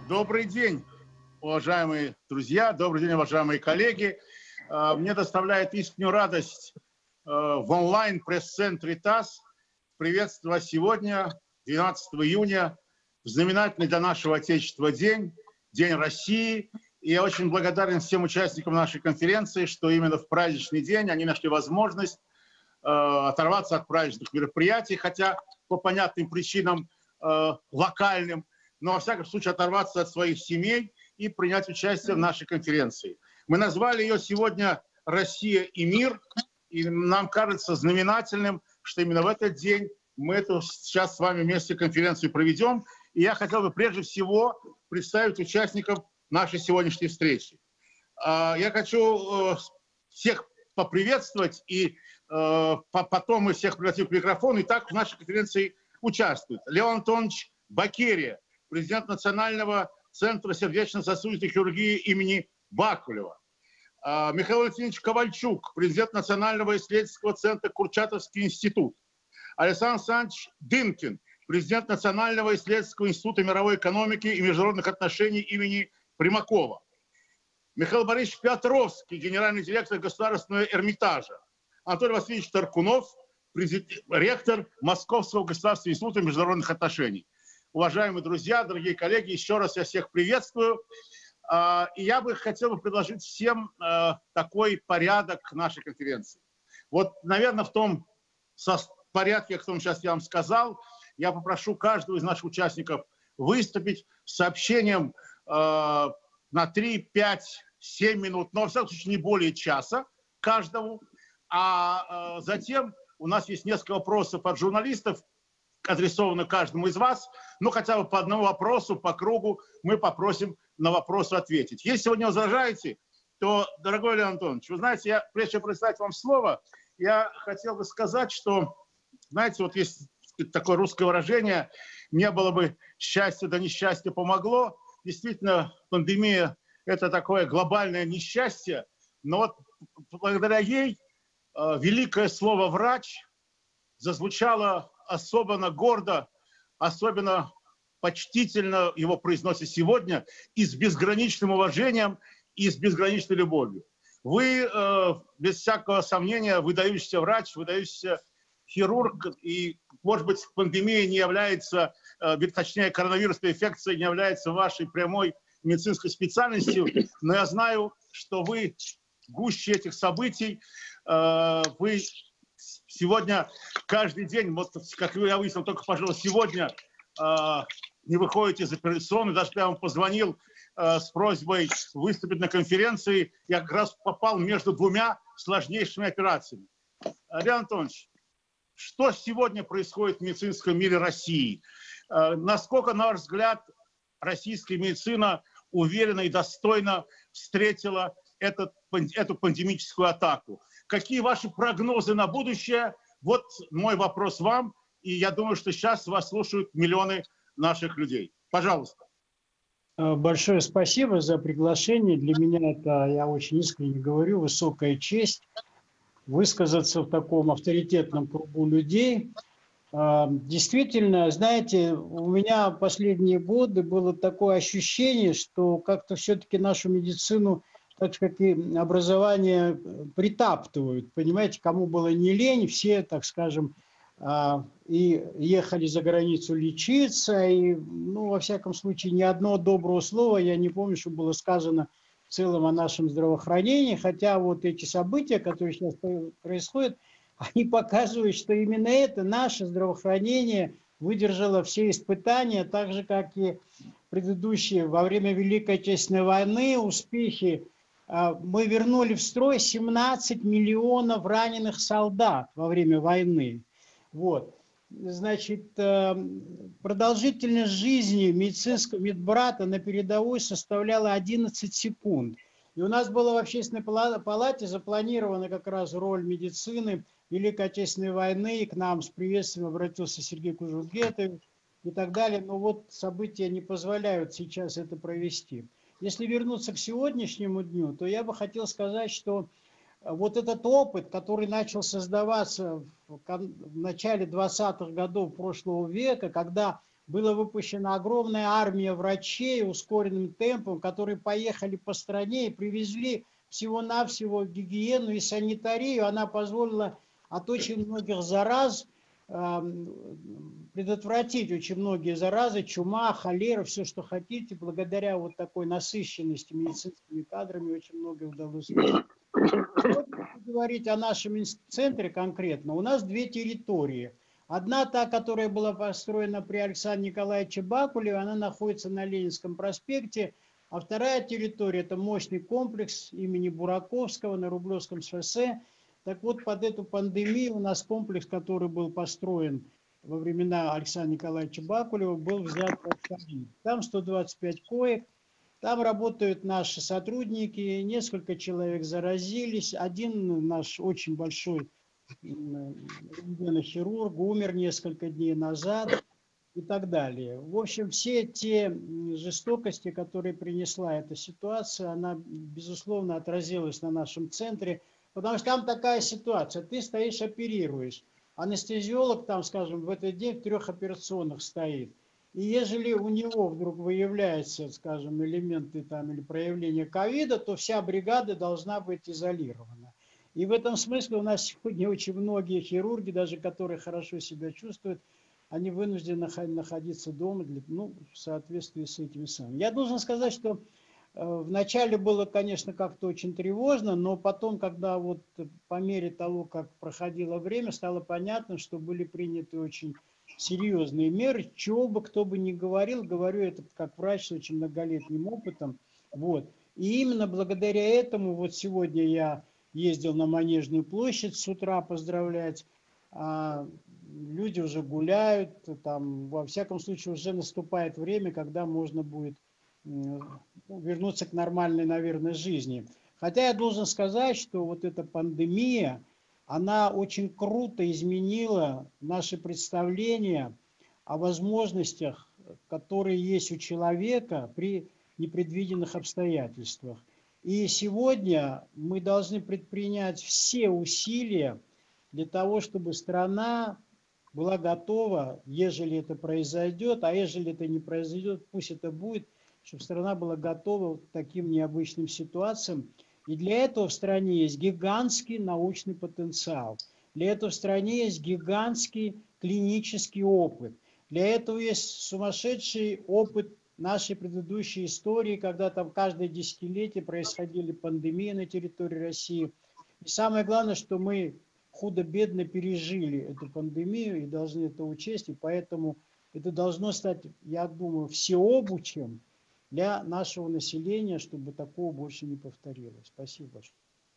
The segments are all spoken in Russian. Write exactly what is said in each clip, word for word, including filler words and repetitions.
Добрый день, уважаемые друзья, добрый день, уважаемые коллеги. Мне доставляет искреннюю радость в онлайн-пресс-центре ТАСС приветствовать сегодня, двенадцатого июня, в знаменательный для нашего Отечества день, День России. И я очень благодарен всем участникам нашей конференции, что именно в праздничный день они нашли возможность э, оторваться от праздничных мероприятий, хотя по понятным причинам э, локальным, но, во всяком случае, оторваться от своих семей и принять участие в нашей конференции. Мы назвали ее сегодня «Россия и мир», и нам кажется знаменательным, что именно в этот день мы эту сейчас с вами вместе конференцию проведем. И я хотел бы прежде всего представить участников нашей сегодняшней встречи. Я хочу всех поприветствовать, и потом мы всех пригласим к микрофону. И так в нашей конференции участвует Леон Антонович Бакерия, президент Национального центра сердечно-сосудистой хирургии имени Бакулева. Михаил Владимирович Ковальчук, президент Национального исследовательского центра Курчатовский институт. Александр Александрович Дынкин, президент Национального исследовательского института мировой экономики и международных отношений имени Примакова. Михаил Борисович Петровский, генеральный директор Государственного Эрмитажа. Анатолий Васильевич Таркунов, ректор Московского государственного института международных отношений. Уважаемые друзья, дорогие коллеги, еще раз я всех приветствую. И я бы хотел бы предложить всем такой порядок нашей конференции. Вот, наверное, в том порядке, о котором сейчас я вам сказал, я попрошу каждого из наших участников выступить с сообщением на три, пять, семь минут, но, во всяком случае, не более часа каждому. А затем у нас есть несколько вопросов от журналистов, адресовано каждому из вас, но хотя бы по одному вопросу, по кругу мы попросим на вопросы ответить. Если вы не возражаете, то, дорогой Леонид Антонович, вы знаете, я, прежде чем представить вам слово, я хотел бы сказать, что, знаете, вот есть такое русское выражение, не было бы счастья, да несчастье помогло. Действительно, пандемия – это такое глобальное несчастье, но вот благодаря ей э, великое слово «врач» зазвучало особенно гордо, особенно почтительно его произносит сегодня и с безграничным уважением, и с безграничной любовью. Вы, э, без всякого сомнения, выдающийся врач, выдающийся хирург, и, может быть, пандемия не является, э, точнее, коронавирусная инфекция не является вашей прямой медицинской специальностью, но я знаю, что вы в гуще этих событий, э, вы сегодня каждый день, вот как я выяснил только, пожалуйста, сегодня э, не выходите из операционной, даже я вам позвонил э, с просьбой выступить на конференции, я как раз попал между двумя сложнейшими операциями. Леонид Антонович, что сегодня происходит в медицинском мире России? Э, насколько, на ваш взгляд, российская медицина уверенно и достойно встретила этот, эту пандемическую атаку? Какие ваши прогнозы на будущее? Вот мой вопрос вам. И я думаю, что сейчас вас слушают миллионы наших людей. Пожалуйста. Большое спасибо за приглашение. Для меня это, я очень искренне говорю, высокая честь высказаться в таком авторитетном кругу людей. Действительно, знаете, у меня последние годы было такое ощущение, что как-то все-таки нашу медицину, так же, как и образование, притаптывают. Понимаете, кому было не лень, все, так скажем, и ехали за границу лечиться. И, ну, во всяком случае, ни одно доброго слова я не помню, что было сказано в целом о нашем здравоохранении. Хотя вот эти события, которые сейчас происходят, они показывают, что именно это, наше здравоохранение, выдержало все испытания, так же, как и предыдущие во время Великой Отечественной войны успехи. Мы вернули в строй семнадцать миллионов раненых солдат во время войны. Вот. Значит, продолжительность жизни медицинского медбрата на передовой составляла одиннадцать секунд. И у нас было в Общественной палате запланирована как раз роль медицины Великой Отечественной войны. И к нам с приветствием обратился Сергей Кужугетович и так далее. Но вот события не позволяют сейчас это провести. Если вернуться к сегодняшнему дню, то я бы хотел сказать, что вот этот опыт, который начал создаваться в начале двадцатых годов прошлого века, когда была выпущена огромная армия врачей ускоренным темпом, которые поехали по стране и привезли всего-навсего гигиену и санитарию. Она позволила от очень многих зараз предотвратить очень многие заразы, чума, холера, все, что хотите. Благодаря вот такой насыщенности медицинскими кадрами очень многое удалось. Говорить о нашем центре конкретно, у нас две территории. Одна та, которая была построена при Александре Николаевиче Бакулеве, она находится на Ленинском проспекте, а вторая территория – это мощный комплекс имени Бураковского на Рублевском шоссе. Так вот, под эту пандемию у нас комплекс, который был построен во времена Александра Николаевича Бакулева, был взят под ковид. Там сто двадцать пять коек, там работают наши сотрудники, несколько человек заразились. Один наш очень большой рентгенохирург умер несколько дней назад и так далее. В общем, все те жестокости, которые принесла эта ситуация, она, безусловно, отразилась на нашем центре. Потому что там такая ситуация, ты стоишь, оперируешь, анестезиолог там, скажем, в этот день в трех операционных стоит. И ежели у него вдруг выявляются, скажем, элементы там или проявления ковида, то вся бригада должна быть изолирована. И в этом смысле у нас сегодня очень многие хирурги, даже которые хорошо себя чувствуют, они вынуждены находиться дома для, ну, в соответствии с этими самыми. Я должен сказать, что вначале было, конечно, как-то очень тревожно, но потом, когда вот по мере того, как проходило время, стало понятно, что были приняты очень серьезные меры. Чего бы кто бы ни говорил, говорю это как врач с очень многолетним опытом. Вот. И именно благодаря этому вот сегодня я ездил на Манежную площадь с утра поздравлять. А люди уже гуляют, там, во всяком случае уже наступает время, когда можно будет вернуться к нормальной, наверное, жизни. Хотя я должен сказать, что вот эта пандемия, она очень круто изменила наши представления о возможностях, которые есть у человека при непредвиденных обстоятельствах. И сегодня мы должны предпринять все усилия для того, чтобы страна была готова, ежели это произойдет, а ежели это не произойдет, пусть это будет, чтобы страна была готова к таким необычным ситуациям. И для этого в стране есть гигантский научный потенциал. Для этого в стране есть гигантский клинический опыт. Для этого есть сумасшедший опыт нашей предыдущей истории, когда там каждое десятилетие происходили пандемии на территории России. И самое главное, что мы худо-бедно пережили эту пандемию и должны это учесть. И поэтому это должно стать, я думаю, всеобучим для нашего населения, чтобы такого больше не повторилось. Спасибо большое.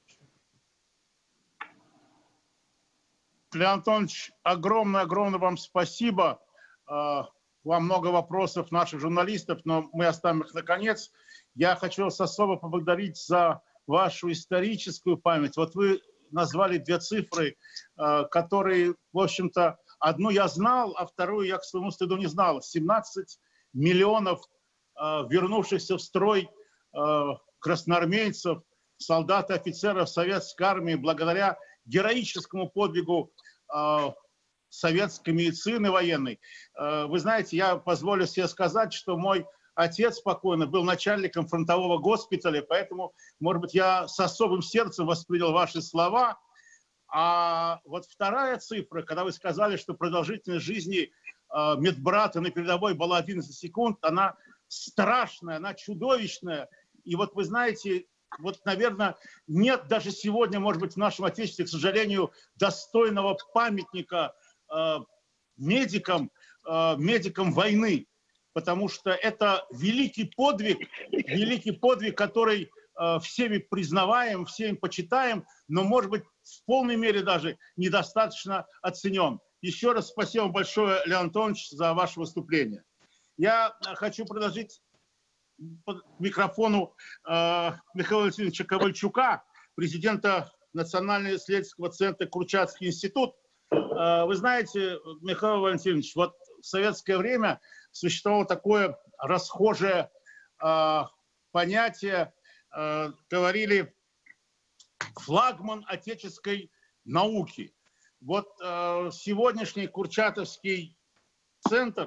Леонид Антонович, огромное-огромное вам спасибо. Вам много вопросов наших журналистов, но мы оставим их наконец. Я хочу вас особо поблагодарить за вашу историческую память. Вот вы назвали две цифры, которые, в общем-то, одну я знал, а вторую я, к своему стыду, не знал. семнадцать миллионов вернувшихся в строй красноармейцев, солдат и офицеров советской армии благодаря героическому подвигу советской медицины военной. Вы знаете, я позволю себе сказать, что мой отец покойный был начальником фронтового госпиталя, поэтому, может быть, я с особым сердцем воспринял ваши слова. А вот вторая цифра, когда вы сказали, что продолжительность жизни медбрата на передовой была одиннадцать секунд, она страшная, она чудовищная. И вот вы знаете, вот, наверное, нет даже сегодня, может быть, в нашем Отечестве, к сожалению, достойного памятника э, медикам, э, медикам войны, потому что это великий подвиг, великий подвиг, который э, всеми признаваем, всеми почитаем, но, может быть, в полной мере даже недостаточно оценен. Еще раз спасибо большое, Леонид Антонович, за ваше выступление. Я хочу предложить к микрофону э, Михаила Валентиновича Ковальчука, президента Национального исследовательского центра Курчатский институт. Э, вы знаете, Михаил Валентинович, вот в советское время существовало такое расхожее э, понятие, э, говорили флагман отеческой науки. Вот э, сегодняшний Курчатовский центр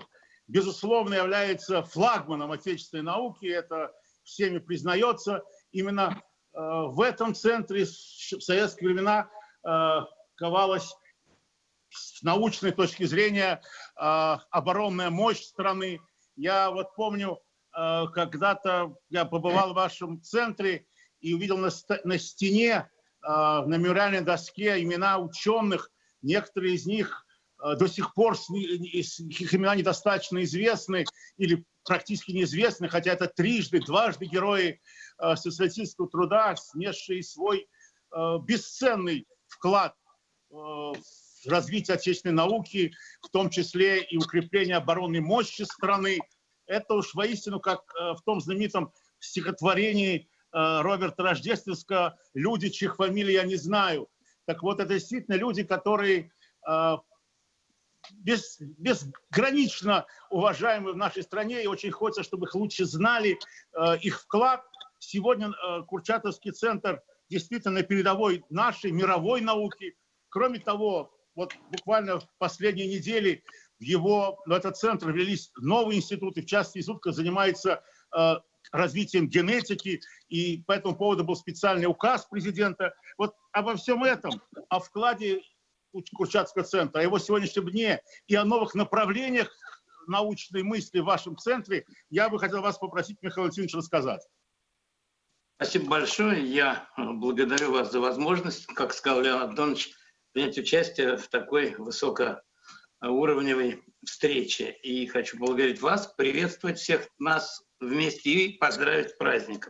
безусловно, является флагманом отечественной науки, это всеми признается. Именно э, в этом центре в советские времена э, ковалась с научной точки зрения э, оборонная мощь страны. Я вот помню, э, когда-то я побывал в вашем центре и увидел на, на стене, э, на мемориальной доске имена ученых. Некоторые из них э, до сих пор, их имена недостаточно известны или практически неизвестны, хотя это трижды, дважды герои э, социалистического труда, снесшие свой э, бесценный вклад э, в развитие отечественной науки, в том числе и укрепление оборонной мощи страны. Это уж воистину, как э, в том знаменитом стихотворении э, Роберта Рождественского «Люди, чьих фамилий я не знаю». Так вот, это действительно люди, которые э, без, безгранично уважаемы в нашей стране, и очень хочется, чтобы их лучше знали, э, их вклад. Сегодня э, Курчатовский центр действительно на передовой нашей мировой науки. Кроме того, вот буквально в последние недели в его, в этот центр ввелись новые институты, в частности, институт, который занимается э, развитием генетики, и по этому поводу был специальный указ президента. Вот обо всем этом, о вкладе Курчатовского центра, о его сегодняшнем дне и о новых направлениях научной мысли в вашем центре, я бы хотел вас попросить, Михаил Владимирович, рассказать. Спасибо большое. Я благодарю вас за возможность, как сказал Леонид Антонович, принять участие в такой высокоуровневой встрече. И хочу поблагодарить вас, приветствовать всех нас вместе и поздравить с праздником.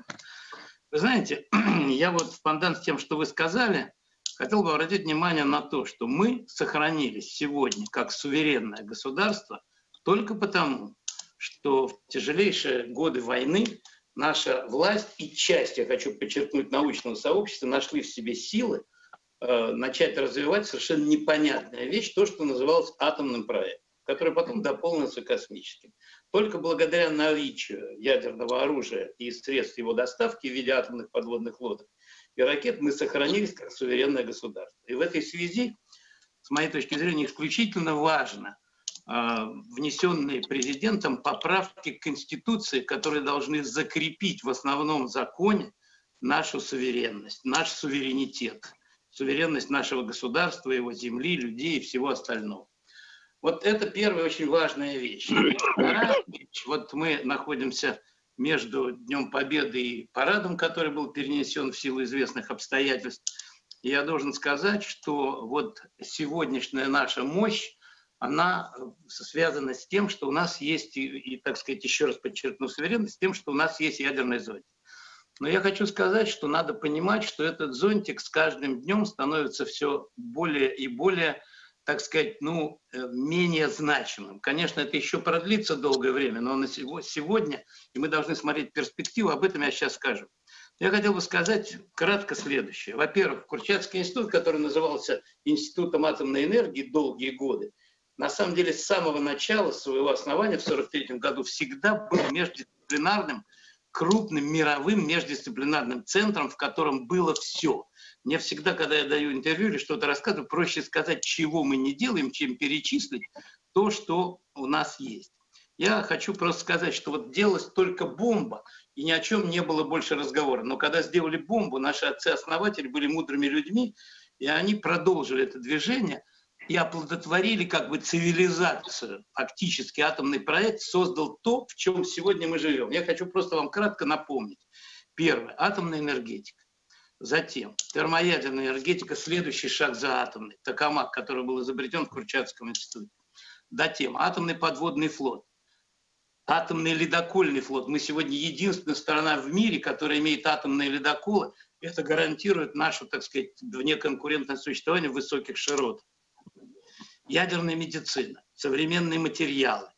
Вы знаете, я вот в пандан с тем, что вы сказали, хотел бы обратить внимание на то, что мы сохранились сегодня как суверенное государство только потому, что в тяжелейшие годы войны наша власть и часть, я хочу подчеркнуть, научного сообщества нашли в себе силы э, начать развивать совершенно непонятная вещь, то, что называлось атомным проектом, который потом дополнился космическим. Только благодаря наличию ядерного оружия и средств его доставки в виде атомных подводных лодок и ракет мы сохранились как суверенное государство. И в этой связи, с моей точки зрения, исключительно важно э, внесенные президентом поправки к Конституции, которые должны закрепить в основном законе нашу суверенность, наш суверенитет, суверенность нашего государства, его земли, людей и всего остального. Вот это первая очень важная вещь. Вторая вещь, вот мы находимся между Днем Победы и парадом, который был перенесен в силу известных обстоятельств. И я должен сказать, что вот сегодняшняя наша мощь, она связана с тем, что у нас есть, и, и так сказать, еще раз подчеркну суверенность, с тем, что у нас есть ядерный зонтик. Но я хочу сказать, что надо понимать, что этот зонтик с каждым днем становится все более и более, так сказать, ну, менее значимым. Конечно, это еще продлится долгое время, но на сегодня, и мы должны смотреть перспективу, об этом я сейчас скажу. Я хотел бы сказать кратко следующее. Во-первых, Курчатовский институт, который назывался Институтом атомной энергии долгие годы, на самом деле с самого начала своего основания в сорок третьем году всегда был междисциплинарным, крупным мировым междисциплинарным центром, в котором было все. Мне всегда, когда я даю интервью или что-то рассказываю, проще сказать, чего мы не делаем, чем перечислить то, что у нас есть. Я хочу просто сказать, что вот делалась только бомба, и ни о чем не было больше разговора. Но когда сделали бомбу, наши отцы-основатели были мудрыми людьми, и они продолжили это движение и оплодотворили как бы цивилизацию. Фактически атомный проект создал то, в чем сегодня мы живем. Я хочу просто вам кратко напомнить. Первое. Атомная энергетика. Затем термоядерная энергетика, следующий шаг за атомный, токамак, который был изобретен в Курчатовском институте. Затем атомный подводный флот, атомный ледокольный флот. Мы сегодня единственная страна в мире, которая имеет атомные ледоколы. Это гарантирует наше, так сказать, внеконкурентное существование в высоких широтах. Ядерная медицина, современные материалы,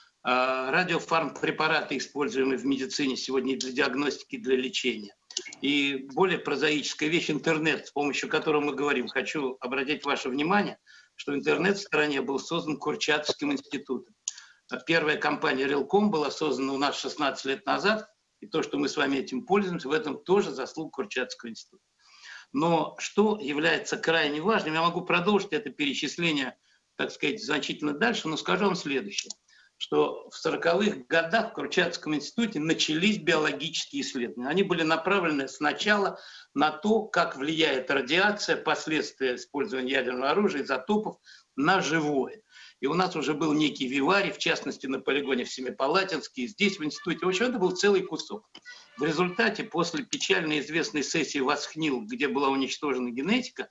радиофармпрепараты, используемые в медицине сегодня для диагностики, для лечения. И более прозаическая вещь — интернет, с помощью которого мы говорим. Хочу обратить ваше внимание, что интернет в стране был создан Курчатовским институтом. Первая компания Релком была создана у нас шестнадцать лет назад, и то, что мы с вами этим пользуемся, в этом тоже заслуга Курчатовского института. Но что является крайне важным, я могу продолжить это перечисление, так сказать, значительно дальше, но скажу вам следующее. что в сороковых годах в Курчатском институте начались биологические исследования. Они были направлены сначала на то, как влияет радиация, последствия использования ядерного оружия, изотопов на живое. И у нас уже был некий виварий, в частности, на полигоне в Семипалатинске, здесь, в институте. В общем, это был целый кусок. В результате, после печально известной сессии ВАСХНИЛ, где была уничтожена генетика,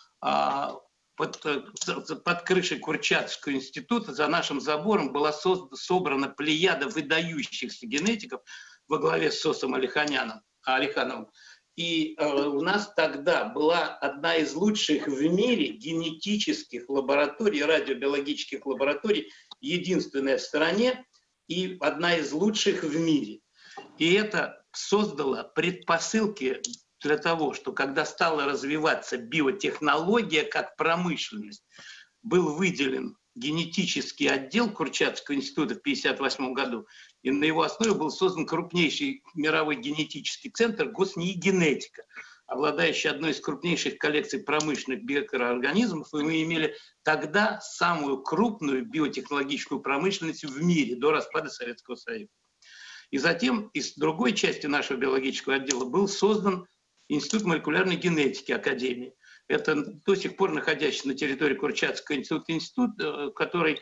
под, под крышей Курчатского института, за нашим забором, была создана, собрана плеяда выдающихся генетиков во главе с Сосом Алиханяном, Алихановым. И э, у нас тогда была одна из лучших в мире генетических лабораторий, радиобиологических лабораторий, единственная в стране и одна из лучших в мире. И это создало предпосылки для того, что когда стала развиваться биотехнология как промышленность, был выделен генетический отдел Курчатского института в тысяча девятьсот пятьдесят восьмом году, и на его основе был создан крупнейший мировой генетический центр «Госнии-генетика», обладающий одной из крупнейших коллекций промышленных биоорганизмов, и мы имели тогда самую крупную биотехнологическую промышленность в мире до распада Советского Союза. И затем из другой части нашего биологического отдела был создан Институт молекулярной генетики Академии. Это до сих пор находящийся на территории Курчатского института институт, который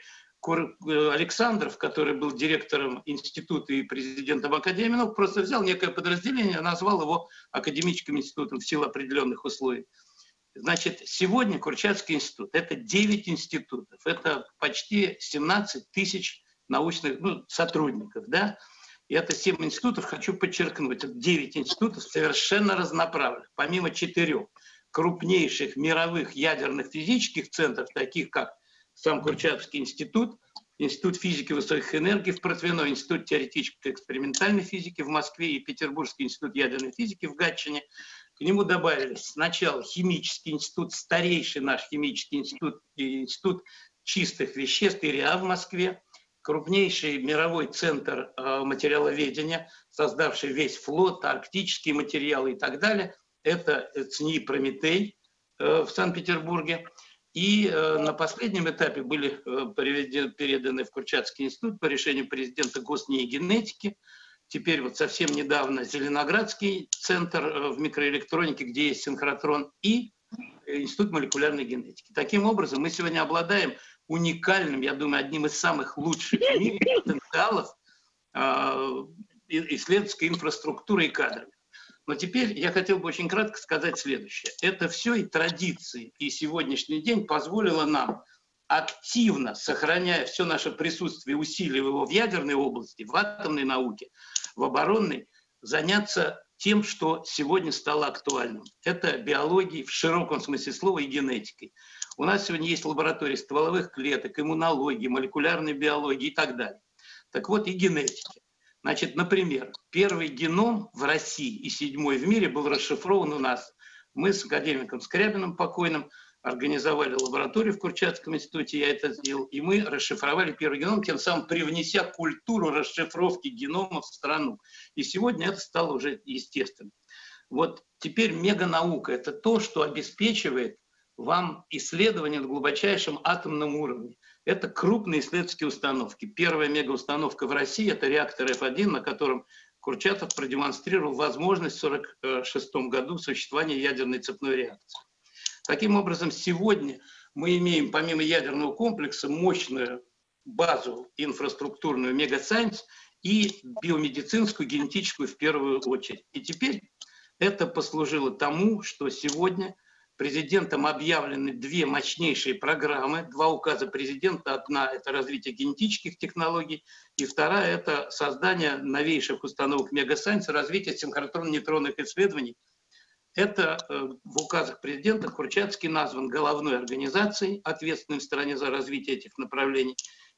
Александров, который был директором института и президентом Академии, ну, просто взял некое подразделение, назвал его академическим институтом в силу определенных условий. Значит, сегодня Курчатский институт – это девять институтов, это почти семнадцать тысяч научных ну, сотрудников, да? И это семь институтов, хочу подчеркнуть, это девять институтов совершенно разноправленных, помимо четырех крупнейших мировых ядерных физических центров, таких как сам Курчатский институт, Институт физики высоких энергий в Протвино, Институт теоретической экспериментальной физики в Москве и Петербургский институт ядерной физики в Гатчине. К нему добавились сначала химический институт, старейший наш химический институт, Институт чистых веществ ИРИА в Москве, крупнейший мировой центр э, материаловедения, создавший весь флот, арктические материалы и так далее. Это ЦНИИ «Прометей» э, в Санкт-Петербурге. И э, на последнем этапе были э, переданы в Курчатский институт по решению президента Госнии генетики. Теперь вот совсем недавно Зеленоградский центр э, в микроэлектронике, где есть синхротрон, и Институт молекулярной генетики. Таким образом, мы сегодня обладаем уникальным, я думаю, одним из самых лучших в мире потенциалов э, исследовательской инфраструктуры и кадров. Но теперь я хотел бы очень кратко сказать следующее. Это все и традиции, и сегодняшний день позволило нам, активно сохраняя все наше присутствие, усиливая его в ядерной области, в атомной науке, в оборонной, заняться тем, что сегодня стало актуальным. Это биологией в широком смысле слова и генетикой. У нас сегодня есть лаборатории стволовых клеток, иммунологии, молекулярной биологии и так далее. Так вот и генетики. Значит, например, первый геном в России и седьмой в мире был расшифрован у нас. Мы с академиком Скрябиным покойным организовали лабораторию в Курчатском институте, я это сделал, и мы расшифровали первый геном, тем самым привнеся культуру расшифровки генома в страну. И сегодня это стало уже естественным. Вот теперь меганаука – это то, что обеспечивает вам исследования на глубочайшем атомном уровне. Это крупные исследовательские установки. Первая мегаустановка в России – это реактор эф один, на котором Курчатов продемонстрировал возможность в сорок шестом году существования ядерной цепной реакции. Таким образом, сегодня мы имеем помимо ядерного комплекса мощную базу инфраструктурную мегасайенс и биомедицинскую, генетическую в первую очередь. И теперь это послужило тому, что сегодня президентом объявлены две мощнейшие программы, два указа президента. Одна – это развитие генетических технологий, и вторая – это создание новейших установок мегасайенс, развитие синхротронно-нейтронных исследований. Это э, в указах президента Курчатский назван головной организацией, ответственной в стране за развитие этих направлений.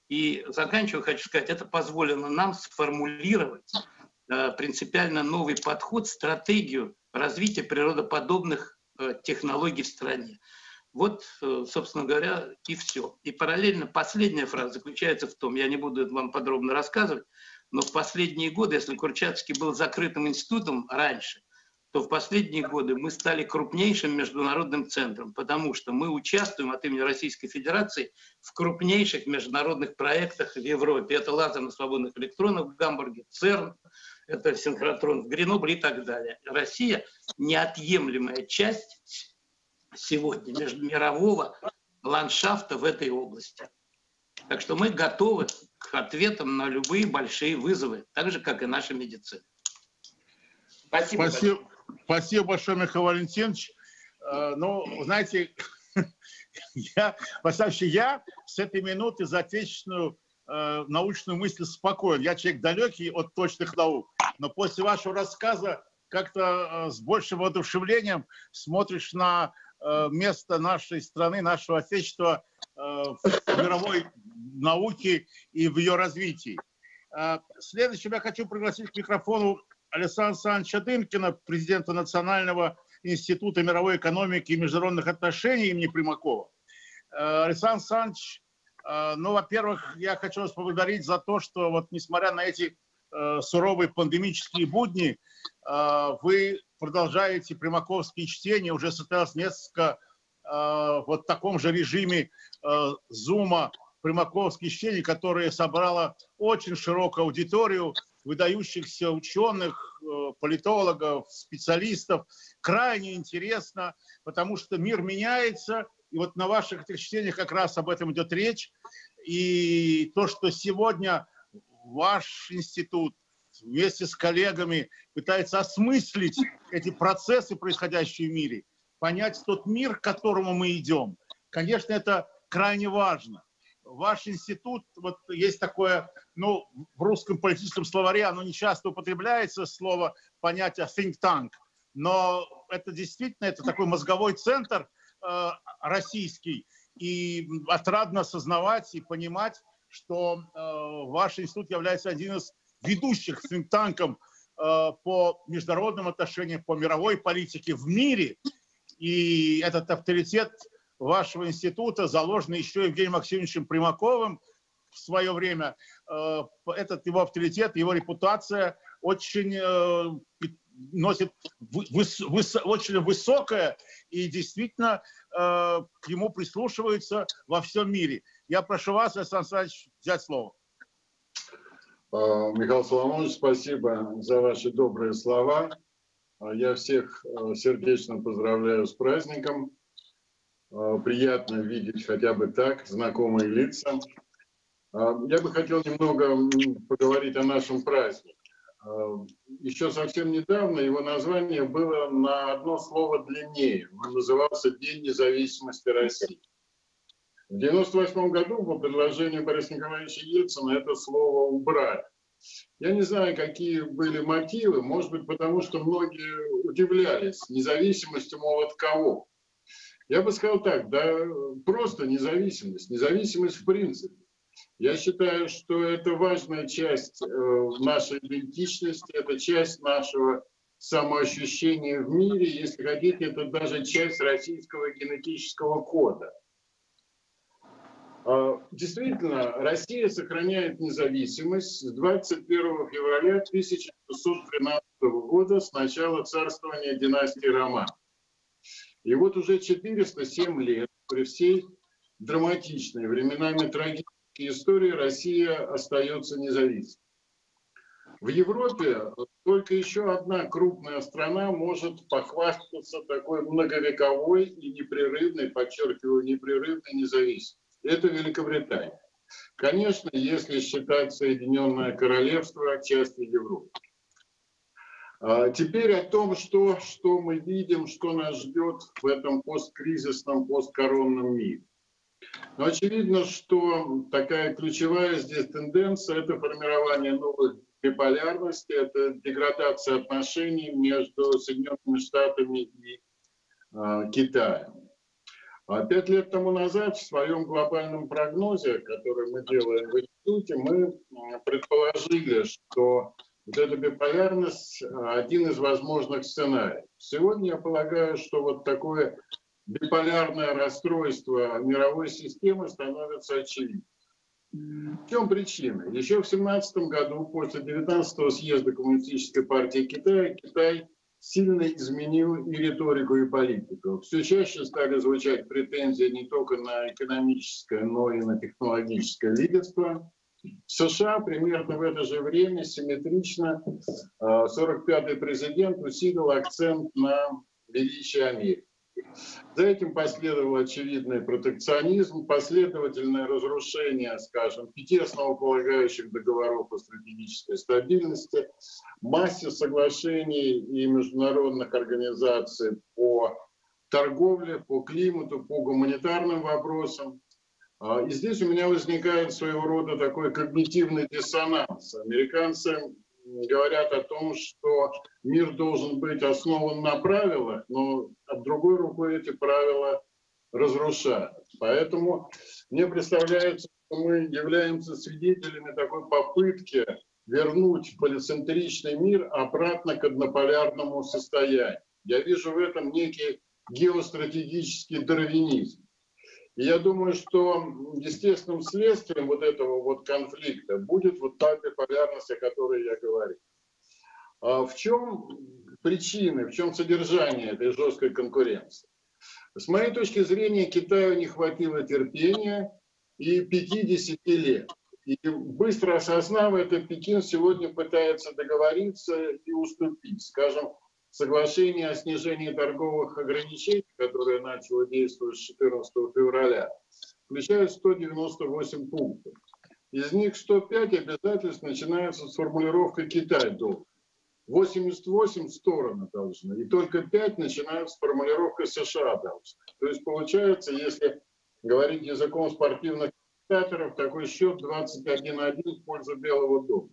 И заканчивая, хочу сказать, это позволило нам сформулировать э, принципиально новый подход, стратегию развития природоподобных технологий в стране. Вот, собственно говоря, и все. И параллельно последняя фраза заключается в том, я не буду вам подробно рассказывать, но в последние годы, если Курчатский был закрытым институтом раньше, то в последние годы мы стали крупнейшим международным центром, потому что мы участвуем от имени Российской Федерации в крупнейших международных проектах в Европе. Это лазерно-свободных электронов в Гамбурге, ЦЕРН, это синхротрон в Гренобле и так далее. Россия – неотъемлемая часть сегодня междумирового ландшафта в этой области. Так что мы готовы к ответам на любые большие вызовы, так же, как и наша медицина. Спасибо. Спасибо, спасибо большое, Михаил Валентинович. Ну, знаете, я, я с этой минуты за отечественную научную мысль спокоен. Я человек далекий от точных наук, но после вашего рассказа как-то с большим воодушевлением смотришь на место нашей страны, нашего отечества в мировой науке и в ее развитии. Следующим я хочу пригласить к микрофону Александра Александровича Дымкина, президента Национального института мировой экономики и международных отношений имени Примакова. Александр Александрович, ну, во-первых, я хочу вас поблагодарить за то, что вот несмотря на эти суровые пандемические будни, вы продолжаете примаковские чтения. Уже состоялось несколько вот в таком же режиме зума примаковских чтений, которое собрало очень широкую аудиторию выдающихся ученых, политологов, специалистов. Крайне интересно, потому что мир меняется, и вот на ваших этих чтениях как раз об этом идет речь. И то, что сегодня ваш институт вместе с коллегами пытается осмыслить эти процессы, происходящие в мире, понять тот мир, к которому мы идем, конечно, это крайне важно. Ваш институт, вот есть такое, ну, в русском политическом словаре оно не часто употребляется, слово, понятие think tank, но это действительно, это такой мозговой центр э, российский, и отрадно осознавать и понимать, что э, ваш институт является одним из ведущих think танком э, по международным отношениям, по мировой политике в мире, и этот авторитет вашего института, заложенный еще Евгением Максимовичем Примаковым в свое время, этот его авторитет, его репутация очень носит выс, выс, очень высокое, и действительно к нему прислушиваются во всем мире. Я прошу вас, Александр Александрович, взять слово. Михаил Соломонович, спасибо за ваши добрые слова. Я всех сердечно поздравляю с праздником. Приятно видеть хотя бы так знакомые лица. Я бы хотел немного поговорить о нашем празднике. Еще совсем недавно его название было на одно слово длиннее. Он назывался День независимости России. В девяносто восьмом году по предложению Бориса Николаевича Ельцина это слово убрали. Я не знаю, какие были мотивы. Может быть, потому что многие удивлялись независимостью, мол, от кого. Я бы сказал так, да просто независимость, независимость в принципе. Я считаю, что это важная часть нашей идентичности, это часть нашего самоощущения в мире, если хотите, это даже часть российского генетического кода. Действительно, Россия сохраняет независимость с двадцать первого февраля тысяча шестьсот тринадцатого года, с начала царствования династии Романовых. И вот уже четыреста семь лет при всей драматичной, временами трагической истории Россия остается независимой. В Европе только еще одна крупная страна может похвастаться такой многовековой и непрерывной, подчеркиваю, непрерывной независимостью. Это Великобритания. Конечно, если считать Соединенное Королевство частью Европы. Теперь о том, что, что мы видим, что нас ждет в этом посткризисном, посткоронном мире. Но очевидно, что такая ключевая здесь тенденция – это формирование новых биполярностей, это деградация отношений между Соединенными Штатами и э, Китаем. Пять лет тому назад в своем глобальном прогнозе, который мы делаем в институте, мы предположили, что вот эта биполярность – один из возможных сценариев. Сегодня я полагаю, что вот такое биполярное расстройство мировой системы становится очевидным. В чем причина? Еще в семнадцатом году, после девятнадцатого съезда Коммунистической партии Китая, Китай сильно изменил и риторику, и политику. Все чаще стали звучать претензии не только на экономическое, но и на технологическое лидерство. В США примерно в это же время симметрично сорок пятый президент усилил акцент на величие Америки. За этим последовал очевидный протекционизм, последовательное разрушение, скажем, пяти основополагающих договоров о стратегической стабильности, массе соглашений и международных организаций по торговле, по климату, по гуманитарным вопросам. И здесь у меня возникает своего рода такой когнитивный диссонанс. Американцы говорят о том, что мир должен быть основан на правилах, но от другой рукой эти правила разрушают. Поэтому мне представляется, что мы являемся свидетелями такой попытки вернуть полицентричный мир обратно к однополярному состоянию. Я вижу в этом некий геостратегический дарвинизм. И я думаю, что естественным следствием вот этого вот конфликта будет вот та биполярность, о которой я говорил. А в чем причины, в чем содержание этой жесткой конкуренции? С моей точки зрения, Китаю не хватило терпения и пятидесяти лет. И быстро осознав это, Пекин сегодня пытается договориться и уступить. Скажем, соглашение о снижении торговых ограничений, которое начало действовать с четырнадцатого февраля, включает сто девяносто восемь пунктов. Из них сто пять обязательств начинаются с формулировкой «Китай должен». восемьдесят восемь стороны должны, и только пять начинают с формулировкой «США должны». То есть получается, если говорить языком спортивных комментаторов, такой счет двадцать один один в пользу Белого дома.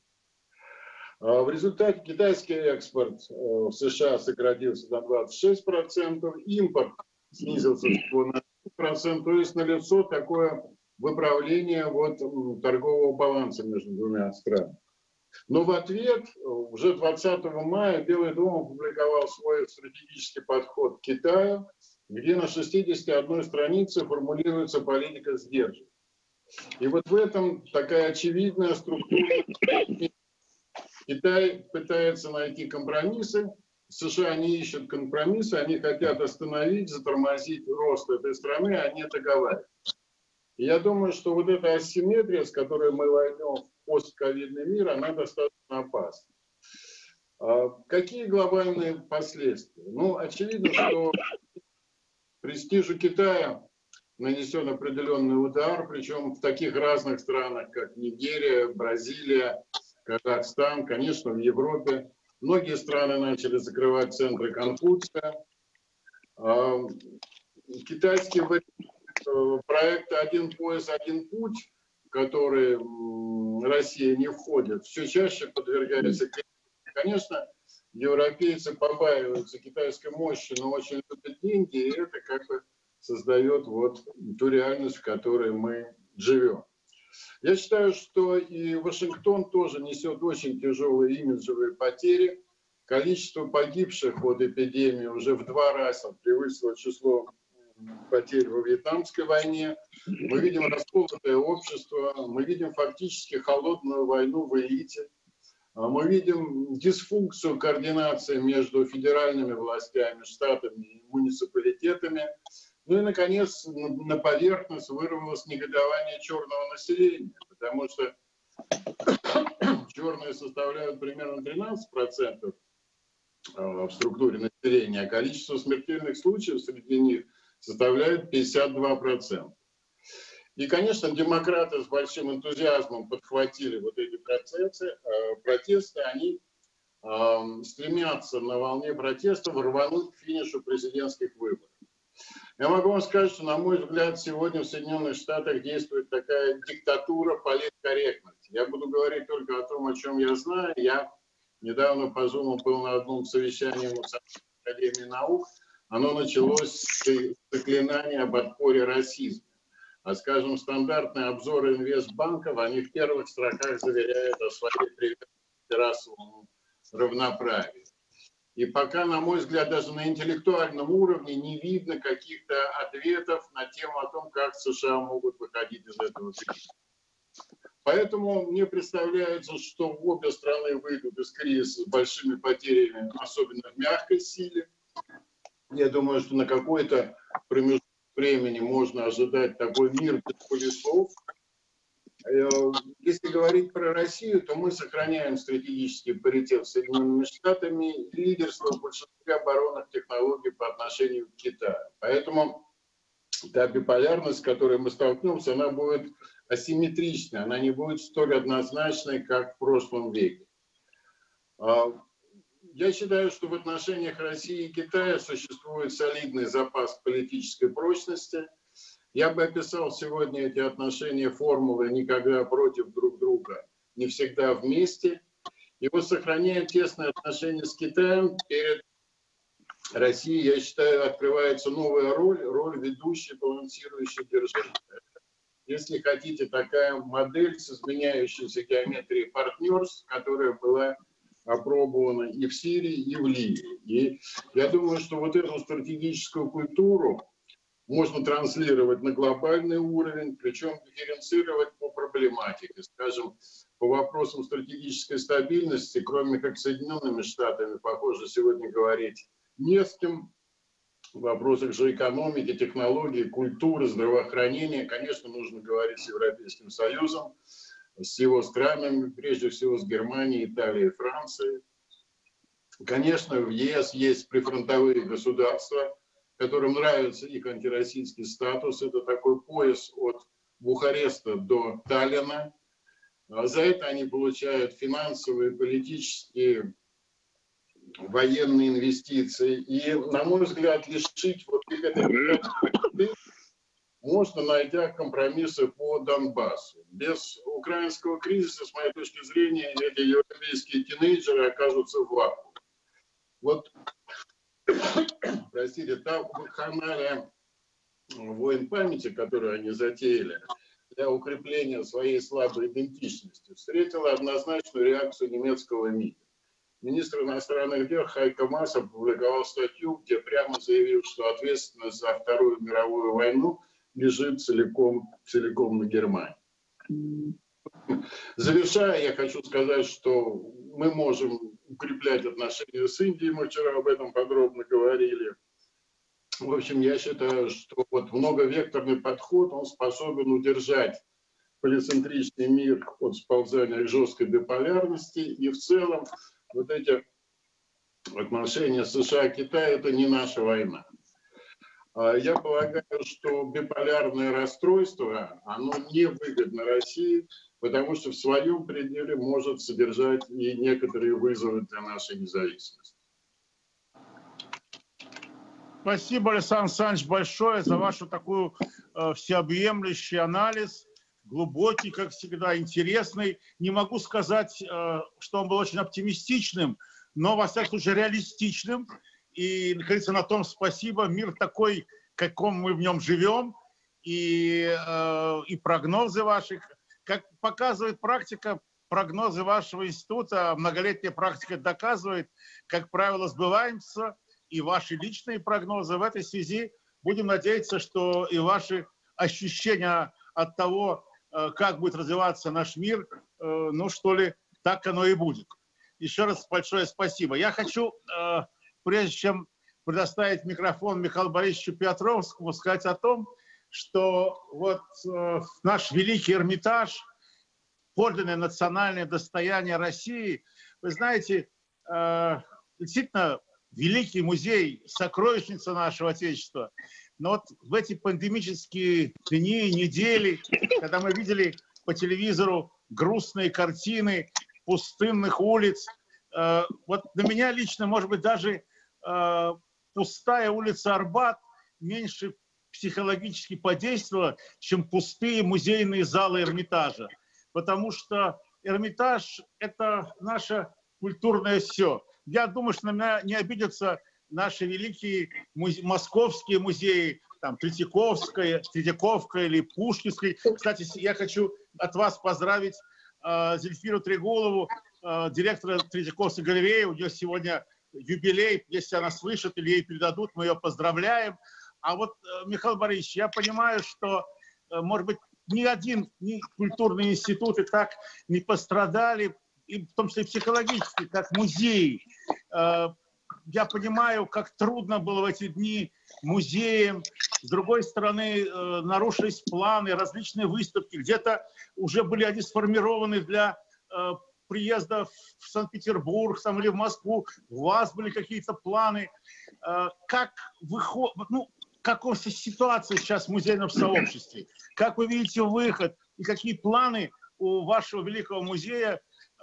В результате китайский экспорт в США сократился на двадцать шесть процентов, импорт снизился на десять процентов, то есть налицо такое выправление вот торгового баланса между двумя странами. Но в ответ уже двадцатого мая Белый дом опубликовал свой стратегический подход к Китаю, где на шестидесяти одной странице формулируется политика сдерживания. И вот в этом такая очевидная структура. Китай пытается найти компромиссы, США не ищут компромиссы, они хотят остановить, затормозить рост этой страны, они договариваются. И я думаю, что вот эта асимметрия, с которой мы войдем в постковидный мир, она достаточно опасна. А какие глобальные последствия? Ну, очевидно, что престижу Китая нанесен определенный удар, причем в таких разных странах, как Нигерия, Бразилия, Казахстан, конечно, в Европе. Многие страны начали закрывать центры Конфуция. Китайский проект «Один пояс, один путь», в который Россия не входит, все чаще подвергается критике. Конечно, европейцы побаиваются китайской мощи, но очень любят деньги, и это как бы создает вот ту реальность, в которой мы живем. Я считаю, что и Вашингтон тоже несет очень тяжелые имиджевые потери. Количество погибших от эпидемии уже в два раза превысило число потерь во Вьетнамской войне. Мы видим расколотое общество, мы видим фактически холодную войну в элите. Мы видим дисфункцию координации между федеральными властями, штатами и муниципалитетами. Ну и, наконец, на поверхность вырвалось негодование черного населения, потому что черные составляют примерно тринадцать процентов в структуре населения, а количество смертельных случаев среди них составляет пятьдесят два процента. И, конечно, демократы с большим энтузиазмом подхватили вот эти процессы, протесты, они стремятся на волне протестов рвануть к финишу президентских выборов. Я могу вам сказать, что, на мой взгляд, сегодня в Соединенных Штатах действует такая диктатура политкорректности. Я буду говорить только о том, о чем я знаю. Я недавно по Zoom был на одном совещании в Академии наук. Оно началось с заклинания об отпоре расизма. А, скажем, стандартные обзоры инвестбанков, они в первых строках заверяют о своей приверженности расовому равноправию. И пока, на мой взгляд, даже на интеллектуальном уровне не видно каких-то ответов на тему о том, как США могут выходить из этого кризиса. Поэтому мне представляется, что обе страны выйдут из кризиса с большими потерями, особенно в мягкой силе. Я думаю, что на какой-то промежуток времени можно ожидать такой мир без полюсов. Если говорить про Россию, то мы сохраняем стратегический паритет с Соединенными Штатами и лидерство в большинстве оборонных технологий по отношению к Китаю. Поэтому та биполярность, с которой мы столкнемся, она будет асимметричной, она не будет столь однозначной, как в прошлом веке. Я считаю, что в отношениях России и Китая существует солидный запас политической прочности. Я бы описал сегодня эти отношения формулой «никогда против друг друга, не всегда вместе». И вот, сохраняя тесные отношения с Китаем, перед Россией, я считаю, открывается новая роль, роль ведущей, балансирующей державы. Если хотите, такая модель с изменяющейся геометрией партнерств, которая была опробована и в Сирии, и в Ливии. И я думаю, что вот эту стратегическую культуру можно транслировать на глобальный уровень, причем дифференцировать по проблематике. Скажем, по вопросам стратегической стабильности, кроме как с Соединенными Штатами, похоже, сегодня говорить не с кем. В вопросах же экономики, технологий, культуры, здравоохранения, конечно, нужно говорить с Европейским Союзом, с его странами, прежде всего с Германией, Италией, Францией. Конечно, в ЕС есть прифронтовые государства, которым нравится их антироссийский статус. Это такой пояс от Бухареста до Таллина. За это они получают финансовые, политические, военные инвестиции. И, на мой взгляд, лишить вот их этой можно, найдя компромиссы по Донбассу. Без украинского кризиса, с моей точки зрения, эти европейские тинейджеры окажутся в вакууме. Вот, простите, та вакханалия войн памяти, которую они затеяли для укрепления своей слабой идентичности, встретила однозначную реакцию немецкого МИДа. Министр иностранных дел Хайко Маас опубликовал статью, где прямо заявил, что ответственность за Вторую мировую войну лежит целиком, целиком на Германии. Завершая, я хочу сказать, что мы можем укреплять отношения с Индией, мы вчера об этом подробно говорили. В общем, я считаю, что вот многовекторный подход, он способен удержать полицентричный мир от сползания к жесткой биполярности, и в целом вот эти отношения США-Китая – это не наша война. Я полагаю, что биполярное расстройство, оно не выгодно России, потому что в своем пределе может содержать и некоторые вызовы для нашей независимости. Спасибо, Александр Александрович, большое за вашу такую э, всеобъемлющий анализ, глубокий, как всегда, интересный. Не могу сказать, э, что он был очень оптимистичным, но, во всяком случае, реалистичным. И, как говорится, на том спасибо. Мир такой, каком мы в нем живем, и, э, и прогнозы ваших. Как показывает практика, прогнозы вашего института, многолетняя практика доказывает, как правило, сбываемся, и ваши личные прогнозы. В этой связи будем надеяться, что и ваши ощущения от того, э, как будет развиваться наш мир, э, ну, что ли, так оно и будет. Еще раз большое спасибо. Я хочу... Э, прежде чем предоставить микрофон Михаилу Борисовичу Петровскому, сказать о том, что вот э, наш великий Эрмитаж, подлинное национальное достояние России, вы знаете, э, действительно великий музей, сокровищница нашего Отечества. Но вот в эти пандемические дни, недели, когда мы видели по телевизору грустные картины пустынных улиц, э, вот на меня лично, может быть, даже пустая улица Арбат меньше психологически подействовала, чем пустые музейные залы Эрмитажа. Потому что Эрмитаж – это наше культурное все. Я думаю, что на меня не обидятся наши великие музе- московские музеи, там, Третьяковская, Третьяковка или Пушкинская. Кстати, я хочу от вас поздравить э, Зельфиру Трегулову, э, директора Третьяковской галереи. У нее сегодня юбилей, если она слышит или ей передадут, мы ее поздравляем. А вот, Михаил Борисович, я понимаю, что, может быть, ни один, ни культурные институты так не пострадали, и в том числе психологически, как музеи. Я понимаю, как трудно было в эти дни музеям. С другой стороны, нарушились планы, различные выставки. Где-то уже были они сформированы для приезда в Санкт-Петербург там, или в Москву. У вас были какие-то планы. Как выход... ну, какая ситуация сейчас в музейном сообществе? Как вы видите выход? И какие планы у вашего великого музея,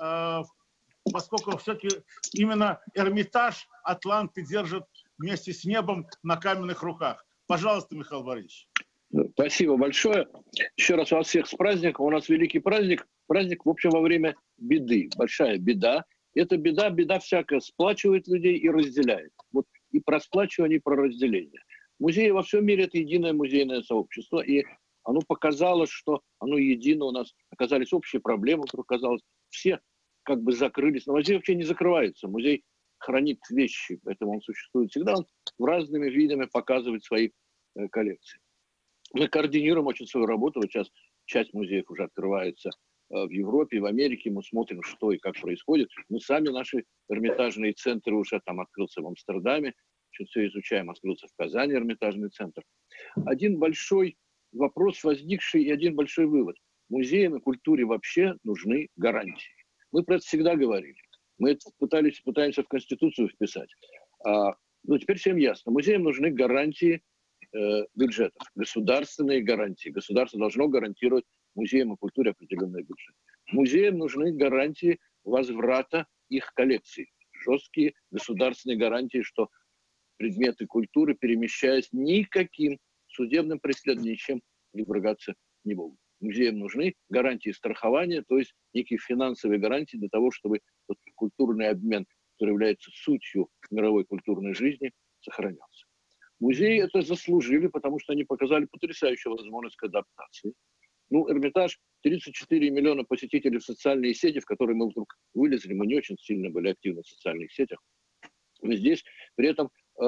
поскольку все-таки именно Эрмитаж Атланты держит вместе с небом на каменных руках? Пожалуйста, Михаил Борисович. Спасибо большое. Еще раз вас всех с праздником. У нас великий праздник. Праздник, в общем, во время беды. Большая беда. Эта беда, беда всякая, сплачивает людей и разделяет. Вот и про сплачивание, и про разделение. Музеи во всем мире – это единое музейное сообщество. И оно показало, что оно едино. У нас оказались общие проблемы, вдруг оказалось. Все как бы закрылись. Но музей вообще не закрывается. Музей хранит вещи, поэтому он существует всегда. Он разными видами показывает свои э, коллекции. Мы координируем очень свою работу. Вот сейчас часть музеев уже открывается э, в Европе, в Америке. Мы смотрим, что и как происходит. Мы сами, наши эрмитажные центры, уже там открылся в Амстердаме. Сейчас все изучаем. Открылся в Казани эрмитажный центр. Один большой вопрос возникший и один большой вывод. Музеям и культуре вообще нужны гарантии. Мы про это всегда говорили. Мы это пытались, пытаемся в Конституцию вписать. А, ну, теперь всем ясно. Музеям нужны гарантии э, бюджетов, государственные гарантии. Государство должно гарантировать музеям и культуре определенный бюджет. Музеям нужны гарантии возврата их коллекций. Жесткие государственные гарантии, что предметы культуры, перемещаясь, никаким судебным преследованием ничем не врагаться не будут. Музеям нужны гарантии страхования, то есть некие финансовые гарантии для того, чтобы вот культурный обмен, который является сутью мировой культурной жизни, сохранялся. Музеи это заслужили, потому что они показали потрясающую возможность к адаптации. Ну, Эрмитаж, тридцать четыре миллиона посетителей в социальные сети, в которые мы вдруг вылезли, мы не очень сильно были активны в социальных сетях. Мы здесь при этом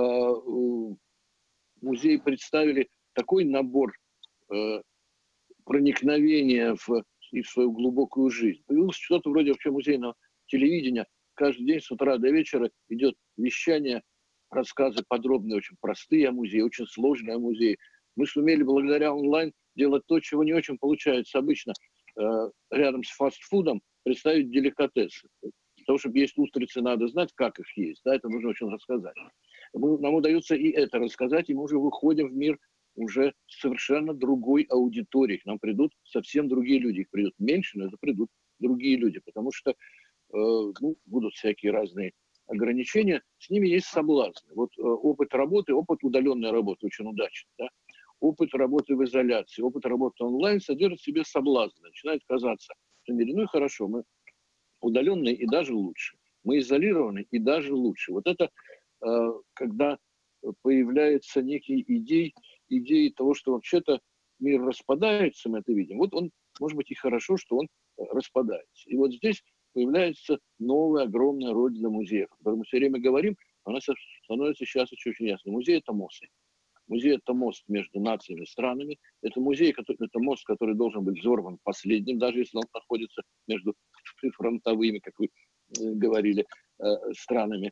э, музеи представили такой набор э, проникновения в, и в свою глубокую жизнь. Появилось что-то вроде вообще музейного телевидения. Каждый день с утра до вечера идет вещание, рассказы подробные, очень простые о музее, очень сложные о музее. Мы сумели благодаря онлайн делать то, чего не очень получается обычно. Э, рядом с фастфудом представить деликатесы. Для того, чтобы есть устрицы, надо знать, как их есть. Да, это нужно очень рассказать. Мы, нам удается и это рассказать, и мы уже выходим в мир уже совершенно другой аудитории. К нам придут совсем другие люди. Их придут меньше, но это придут другие люди. Потому что э, ну, будут всякие разные ограничения. С ними есть соблазны. Вот э, опыт работы, опыт удаленной работы очень удачный. Да? Опыт работы в изоляции, опыт работы онлайн содержит в себе соблазны. Начинает казаться, что ну и хорошо, мы удаленные и даже лучше. Мы изолированы и даже лучше. Вот это э, когда появляется некий идей, идеи того, что вообще-то мир распадается, мы это видим. Вот он, может быть, и хорошо, что он распадается. И вот здесь появляется новая огромная роль для музеев, о которой мы все время говорим, она становится сейчас очень ясно. Музей – это мост. Музей – это мост между нациями и странами. Это музей, который, это мост, который должен быть взорван последним, даже если он находится между фронтовыми, как вы говорили, странами.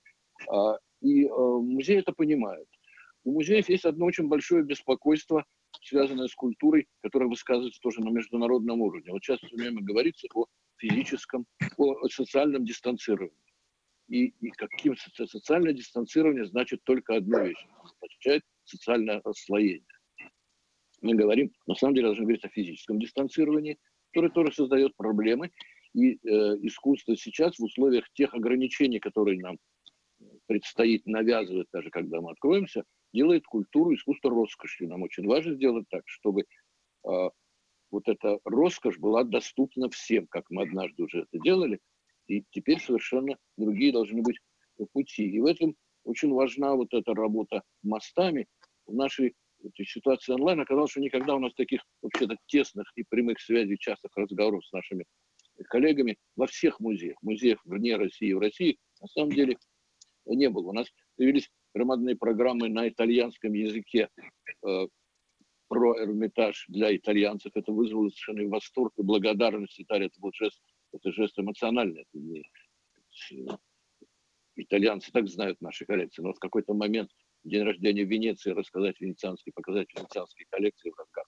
И музей это понимает. У музеев есть одно очень большое беспокойство, связанное с культурой, которое высказывается тоже на международном уровне. Вот сейчас все время говорится о физическом, о социальном дистанцировании. И, и каким социальное дистанцирование значит только одну вещь. Означает социальное расслоение. Мы говорим, на самом деле, должны говорить о физическом дистанцировании, которое тоже создает проблемы. И э, искусство сейчас в условиях тех ограничений, которые нам предстоит навязывать, даже когда мы откроемся, делает культуру, искусство роскошью. Нам очень важно сделать так, чтобы э, вот эта роскошь была доступна всем, как мы однажды уже это делали, и теперь совершенно другие должны быть пути. И в этом очень важна вот эта работа мостами. В нашей этой ситуации онлайн оказалось, что никогда у нас таких вообще-то тесных и прямых связей, частых разговоров с нашими коллегами во всех музеях, музеях вне России и в России, на самом деле не было. У нас появились громадные программы на итальянском языке, про Эрмитаж для итальянцев. Это вызвало совершенно восторг и благодарность. Италия, это был жест, это жест эмоциональный. Это не, итальянцы так знают наши коллекции, но в какой-то момент день рождения в Венеции рассказать венецианские, показать венецианские коллекции в рамках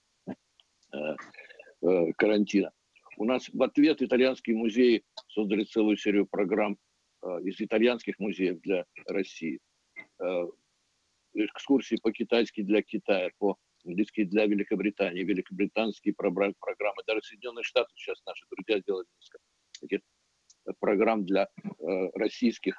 э, э, карантина. У нас в ответ итальянские музеи создали целую серию программ э, из итальянских музеев для России. Э, экскурсии по-китайски для Китая, по-английски для Великобритании, великобританские программы, даже Соединенные Штаты сейчас наши друзья делают несколько таких программ для э, российских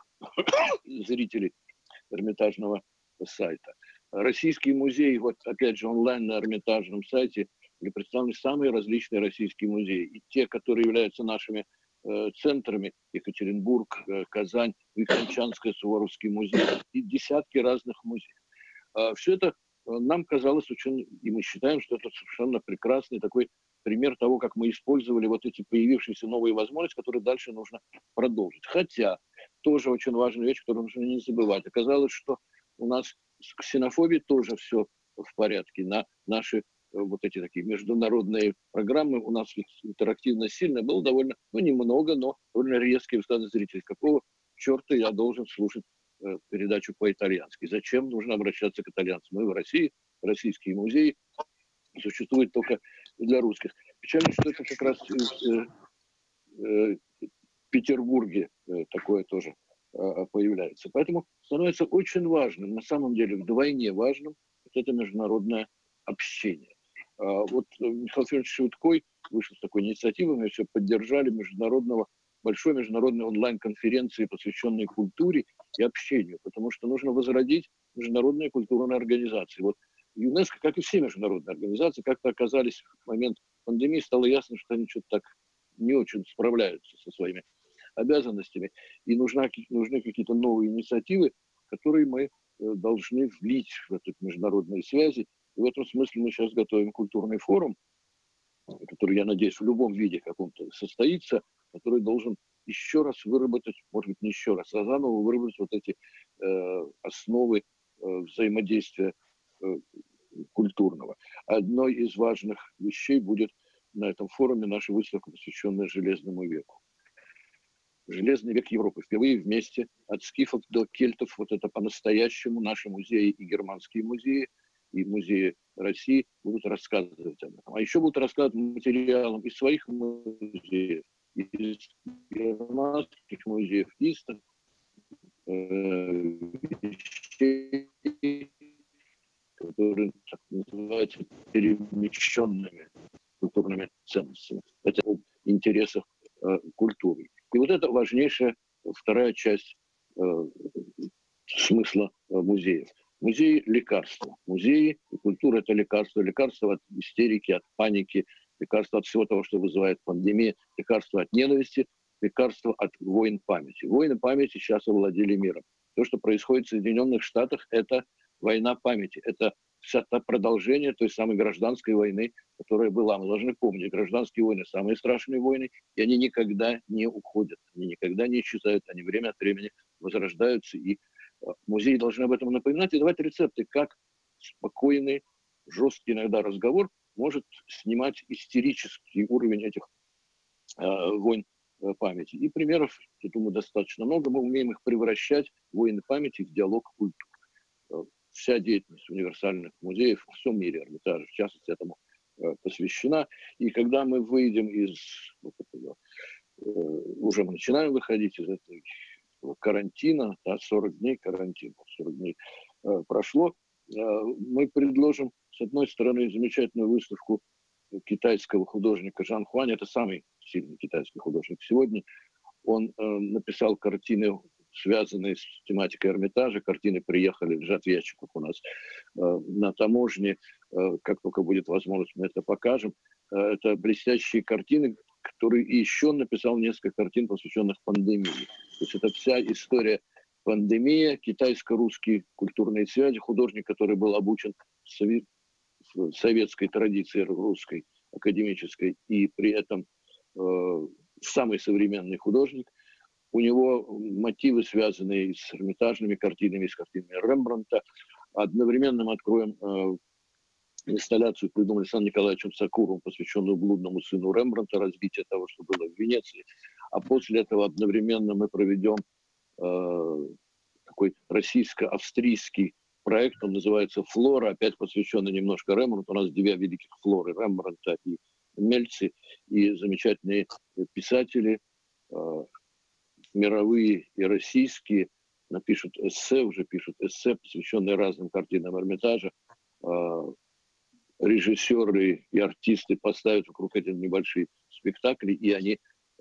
зрителей Эрмитажного сайта. Российские музеи, вот опять же онлайн на Эрмитажном сайте, были представлены самые различные российские музеи. И те, которые являются нашими э, центрами, Екатеринбург, э, Казань, Вихренчанская, Суворовский музей, и десятки разных музеев. Э, все это э, нам казалось очень, и мы считаем, что это совершенно прекрасный такой пример того, как мы использовали вот эти появившиеся новые возможности, которые дальше нужно продолжить. Хотя, тоже очень важная вещь, которую нужно не забывать. Оказалось, что у нас с ксенофобией тоже все в порядке. На наши вот эти такие международные программы у нас ведь интерактивно сильно было довольно, ну немного, но довольно резкие взгляды зрителей. Какого черта я должен слушать э, передачу по-итальянски? Зачем нужно обращаться к итальянцам? Мы в России, российские музеи существуют только для русских. Печально, что это как раз в э, э, Петербурге э, такое тоже э, появляется. Поэтому становится очень важным, на самом деле вдвойне важным, вот это международное общение. Вот Михаил Федорович Шуткой вышел с такой инициативой, мы все поддержали международного, большой международной онлайн-конференции, посвященной культуре и общению, потому что нужно возродить международные культурные организации. Вот ЮНЕСКО, как и все международные организации, как-то оказались в момент пандемии, стало ясно, что они что-то так не очень справляются со своими обязанностями, и нужна, нужны какие-то новые инициативы, которые мы должны влить в эти международные связи. И в этом смысле мы сейчас готовим культурный форум, который, я надеюсь, в любом виде каком-то состоится, который должен еще раз выработать, может быть, не еще раз, а заново выработать вот эти э, основы э, взаимодействия э, культурного. Одной из важных вещей будет на этом форуме наша выставка, посвященная Железному веку. Железный век Европы. Впервые вместе от скифов до кельтов, вот это по-настоящему наши музеи и германские музеи, и музеи России будут рассказывать об этом. А еще будут рассказывать материалом из своих музеев, из германских музеев, из э, вещей, которые так называются перемещенными культурными ценностями. Это об интересах э, культуры. И вот это важнейшая вторая часть э, смысла э, музеев. Музеи – лекарства. Музеи и культура – это лекарство. Лекарство от истерики, от паники, лекарство от всего того, что вызывает пандемия, лекарство от ненависти, лекарство от войн памяти. Войны памяти сейчас овладели миром. То, что происходит в Соединенных Штатах – это война памяти. Это вся та продолжение той самой гражданской войны, которая была. Мы должны помнить, гражданские войны – самые страшные войны, и они никогда не уходят, они никогда не исчезают, они время от времени возрождаются, и музеи должны об этом напоминать и давать рецепты, как спокойный, жесткий иногда разговор может снимать истерический уровень этих э, войн э, памяти. И примеров, я думаю, достаточно много. Мы умеем их превращать, войны памяти, в диалог культур. Э, вся деятельность универсальных музеев во всем мире, Эрмитажа, в частности, этому э, посвящена. И когда мы выйдем из вот этого, э, уже мы начинаем выходить из этой карантина, да, сорок дней карантина, сорок дней э, прошло, э, мы предложим, с одной стороны, замечательную выставку китайского художника Жан Хуань, это самый сильный китайский художник сегодня, он э, написал картины, связанные с тематикой Эрмитажа, картины приехали, лежат в ящиках у нас э, на таможне, э, как только будет возможность, мы это покажем. Э, это блестящие картины, который еще написал несколько картин, посвященных пандемии. То есть это вся история пандемии, китайско-русские культурные связи, художник, который был обучен в советской традиции русской, академической, и при этом э, самый современный художник. У него мотивы, связанные с эрмитажными картинами, с картинами Рембрандта. Одновременно мы откроем э, инсталляцию придумал Александром Николаевичем Сакуровым, посвященную блудному сыну Рембрандта, развитие того, что было в Венеции. А после этого одновременно мы проведем э, такой российско-австрийский проект, он называется «Флора», опять посвященный немножко Рембрандту. У нас две великих флоры, Рембрандта и Мельци, и замечательные писатели, э, мировые и российские, напишут эссе, уже пишут эссе, посвященные разным картинам Эрмитажа. Э, режиссеры и артисты поставят вокруг этих небольшие спектакли, и они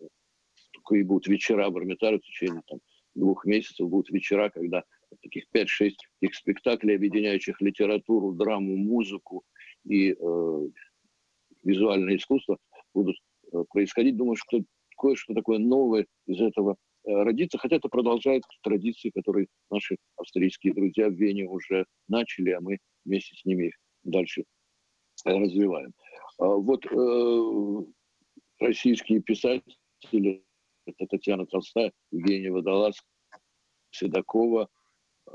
и будут вечера в Эрмитаже в течение там, двух месяцев, будут вечера, когда таких пять-шесть таких спектаклей, объединяющих литературу, драму, музыку и э, визуальное искусство, будут э, происходить. Думаю, что кое-что такое новое из этого э, родится, хотя это продолжает традиции, которые наши австрийские друзья в Вене уже начали, а мы вместе с ними их дальше развиваем. А вот э, российские писатели, это Татьяна Толстая, Евгения Водолазская, Седокова, э,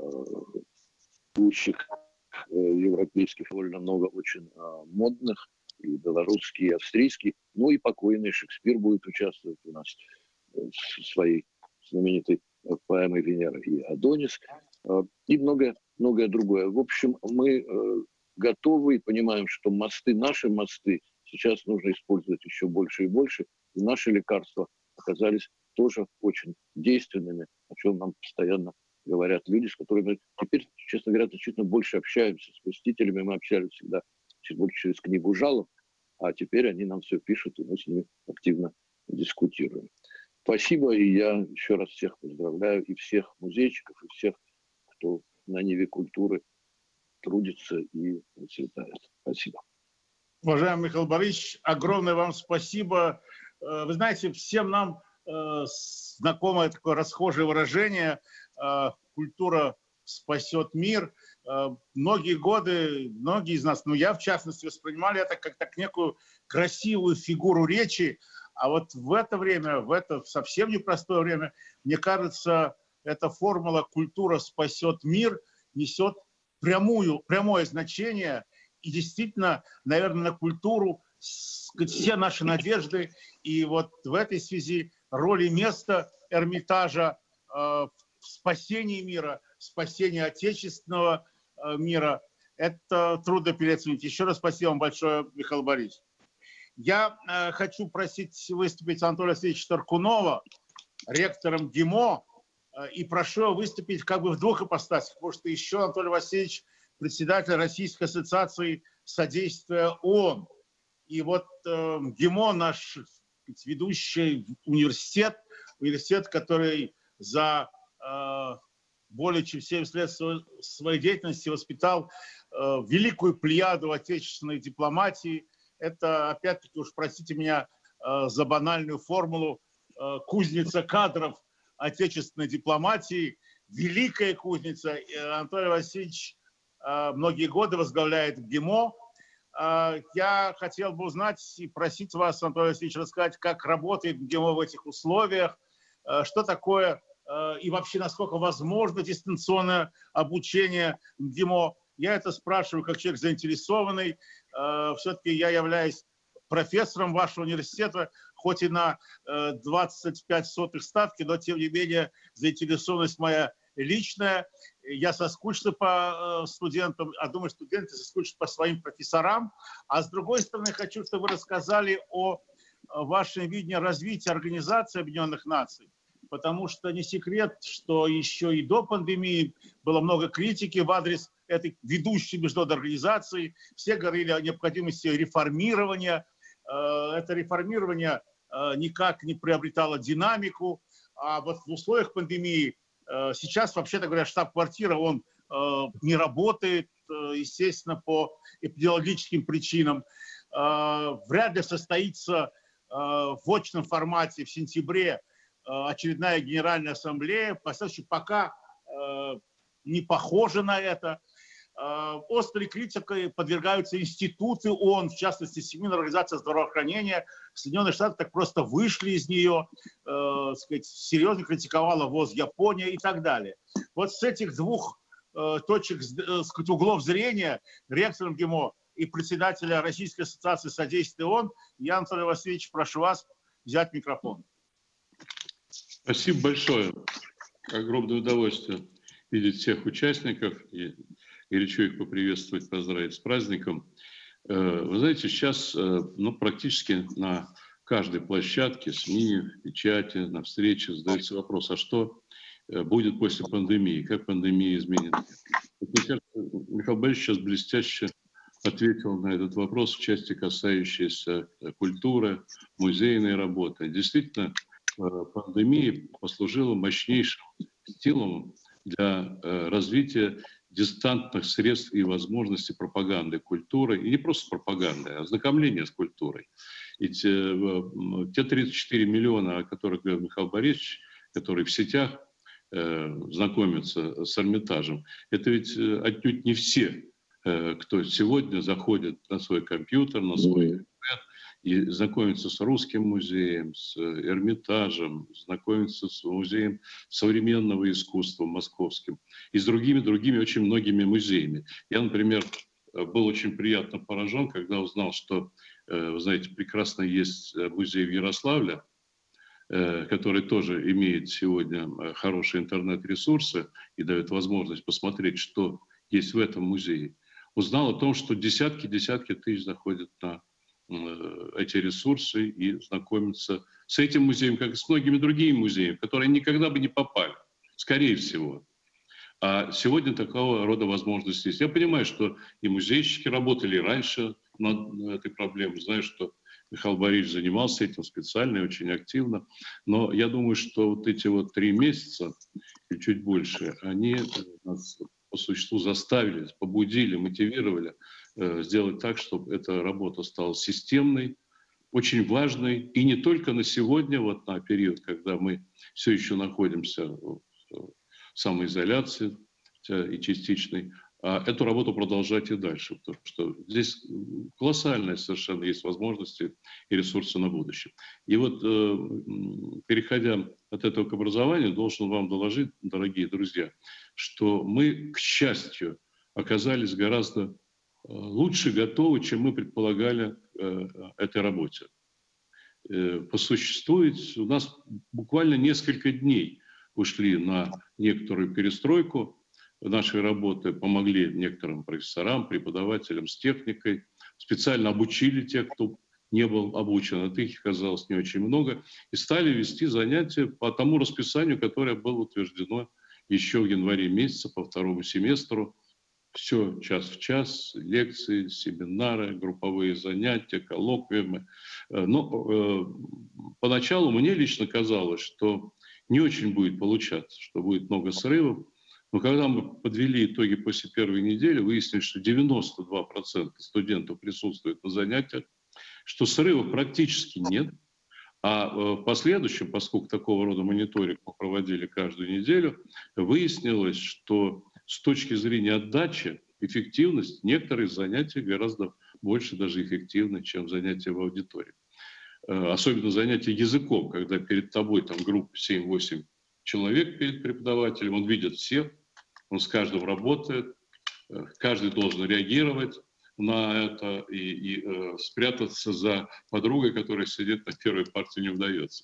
лучших э, европейских, довольно много очень э, модных, и белорусские, и австрийские, ну и покойный Шекспир будет участвовать у нас в своей знаменитой поэмой «Венера и Адонис», э, и многое, многое другое. В общем, мы э, готовы и понимаем, что мосты, наши мосты сейчас нужно использовать еще больше и больше, и наши лекарства оказались тоже очень действенными, о чем нам постоянно говорят люди, с которыми теперь, честно говоря, значительно больше общаемся. С посетителями мы общались всегда чуть больше через книгу жалоб, а теперь они нам все пишут, и мы с ними активно дискутируем. Спасибо, и я еще раз всех поздравляю, и всех музейщиков, и всех, кто на ниве культуры трудится и процветает. Спасибо. Уважаемый Михаил Борисович, огромное вам спасибо. Вы знаете, всем нам знакомое такое расхожее выражение «культура спасет мир». Многие годы, многие из нас, ну я в частности, воспринимали это как так некую красивую фигуру речи, а вот в это время, в это совсем непростое время, мне кажется, эта формула «культура спасет мир» несет прямую, прямое значение, и действительно, наверное, на культуру все наши надежды, и вот в этой связи роль и место Эрмитажа э, в спасении мира, в спасении отечественного э, мира, это трудно переоценить. Еще раз спасибо вам большое, Михаил Борисович. Я э, хочу просить выступить Анатолия Васильевича Таркунова, ректором ГИМО, э, и прошу его выступить как бы в двух ипостасях, потому что еще Анатолий Васильевич председатель Российской ассоциации содействия ООН. И вот э, ГИМО, наш ведущий университет, университет, который за э, более чем семьдесят лет своей деятельности воспитал э, великую плеяду отечественной дипломатии. Это, опять-таки, уж простите меня э, за банальную формулу, э, кузница кадров отечественной дипломатии, великая кузница. И Анатолий Васильевич э, многие годы возглавляет ГИМО. Я хотел бы узнать и просить вас, Анатолий Васильевич, рассказать, как работает ГИМО в этих условиях, что такое и вообще насколько возможно дистанционное обучение в ГИМО. Я это спрашиваю как человек заинтересованный. Все-таки я являюсь профессором вашего университета, хоть и на двадцать пять сотых ставки, но тем не менее заинтересованность моя личная. Я соскучился по студентам, а думаю, студенты соскучатся по своим профессорам. А с другой стороны, хочу, чтобы вы рассказали о вашем видении развития Организации Объединенных Наций. Потому что не секрет, что еще и до пандемии было много критики в адрес этой ведущей международной организации. Все говорили о необходимости реформирования. Это реформирование никак не приобретало динамику. А вот в условиях пандемии сейчас, вообще-то говоря, штаб-квартира, он э, не работает, э, естественно, по эпидемиологическим причинам. Э, вряд ли состоится э, в очном формате в сентябре э, очередная Генеральная Ассамблея. Пока э, не похоже на это. Э, острой критикой подвергаются институты ООН, в частности, Всемирная организация здравоохранения. Соединенные Штаты так просто вышли из нее, э, сказать, серьезно критиковала ВОЗ Япония и так далее. Вот с этих двух э, точек, э, сказать, углов зрения ректором ГИМО и председателя Российской ассоциации содействия ООН. Я, Анатолий Васильевич, прошу вас взять микрофон. Спасибо большое. Огромное удовольствие видеть всех участников и горячо их поприветствовать, поздравить с праздником. Вы знаете, сейчас ну, практически на каждой площадке, СМИ, печати, на встрече задается вопрос, а что будет после пандемии, как пандемия изменит. Мне кажется, Михаил Борисович сейчас блестяще ответил на этот вопрос в части, касающейся культуры, музейной работы. Действительно, пандемия послужила мощнейшим стимулом для развития дистантных средств и возможностей пропаганды культуры, и не просто пропаганды, а ознакомления с культурой. И те, те тридцать четыре миллиона, о которых говорил Михаил Борисович, которые в сетях э, знакомятся с Эрмитажем, это ведь отнюдь не все, э, кто сегодня заходит на свой компьютер, на свой интернет и знакомится с Русским музеем, с Эрмитажем, знакомится с музеем современного искусства московским и с другими-другими очень многими музеями. Я, например, был очень приятно поражен, когда узнал, что, вы знаете, прекрасно есть музей в Ярославле, который тоже имеет сегодня хорошие интернет-ресурсы и дает возможность посмотреть, что есть в этом музее. Узнал о том, что десятки-десятки тысяч заходят на эти ресурсы и знакомиться с этим музеем, как и с многими другими музеями, которые никогда бы не попали, скорее всего. А сегодня такого рода возможности есть. Я понимаю, что и музейщики работали раньше над этой проблемой. Знаю, что Михаил Борисович занимался этим специально и очень активно. Но я думаю, что вот эти вот три месяца и чуть больше, они нас по существу заставили, побудили, мотивировали э, сделать так, чтобы эта работа стала системной, очень важной. И не только на сегодня, вот на период, когда мы все еще находимся в самоизоляции и частичной, а эту работу продолжать и дальше, потому что здесь колоссальные совершенно есть возможности и ресурсы на будущее. И вот, переходя от этого к образованию, должен вам доложить, дорогие друзья, что мы, к счастью, оказались гораздо лучше готовы, чем мы предполагали этой работе. По существу у нас буквально несколько дней ушли на некоторую перестройку нашей работы, помогли некоторым профессорам, преподавателям с техникой, специально обучили тех, кто не был обучен, а их оказалось не очень много, и стали вести занятия по тому расписанию, которое было утверждено еще в январе месяце по второму семестру. Все час в час, лекции, семинары, групповые занятия, коллоквиумы. Но э, поначалу мне лично казалось, что не очень будет получаться, что будет много срывов. Но когда мы подвели итоги после первой недели, выяснили, что девяносто два процента студентов присутствуют на занятиях, что срывов практически нет. А в последующем, поскольку такого рода мониторинг мы проводили каждую неделю, выяснилось, что с точки зрения отдачи, эффективность некоторых занятий гораздо больше даже эффективны, чем занятия в аудитории. Особенно занятия языком, когда перед тобой там группа семь-восемь человек перед преподавателем, он видит всех, он с каждым работает, каждый должен реагировать на это, и, и э, спрятаться за подругой, которая сидит на первой партии, не удается.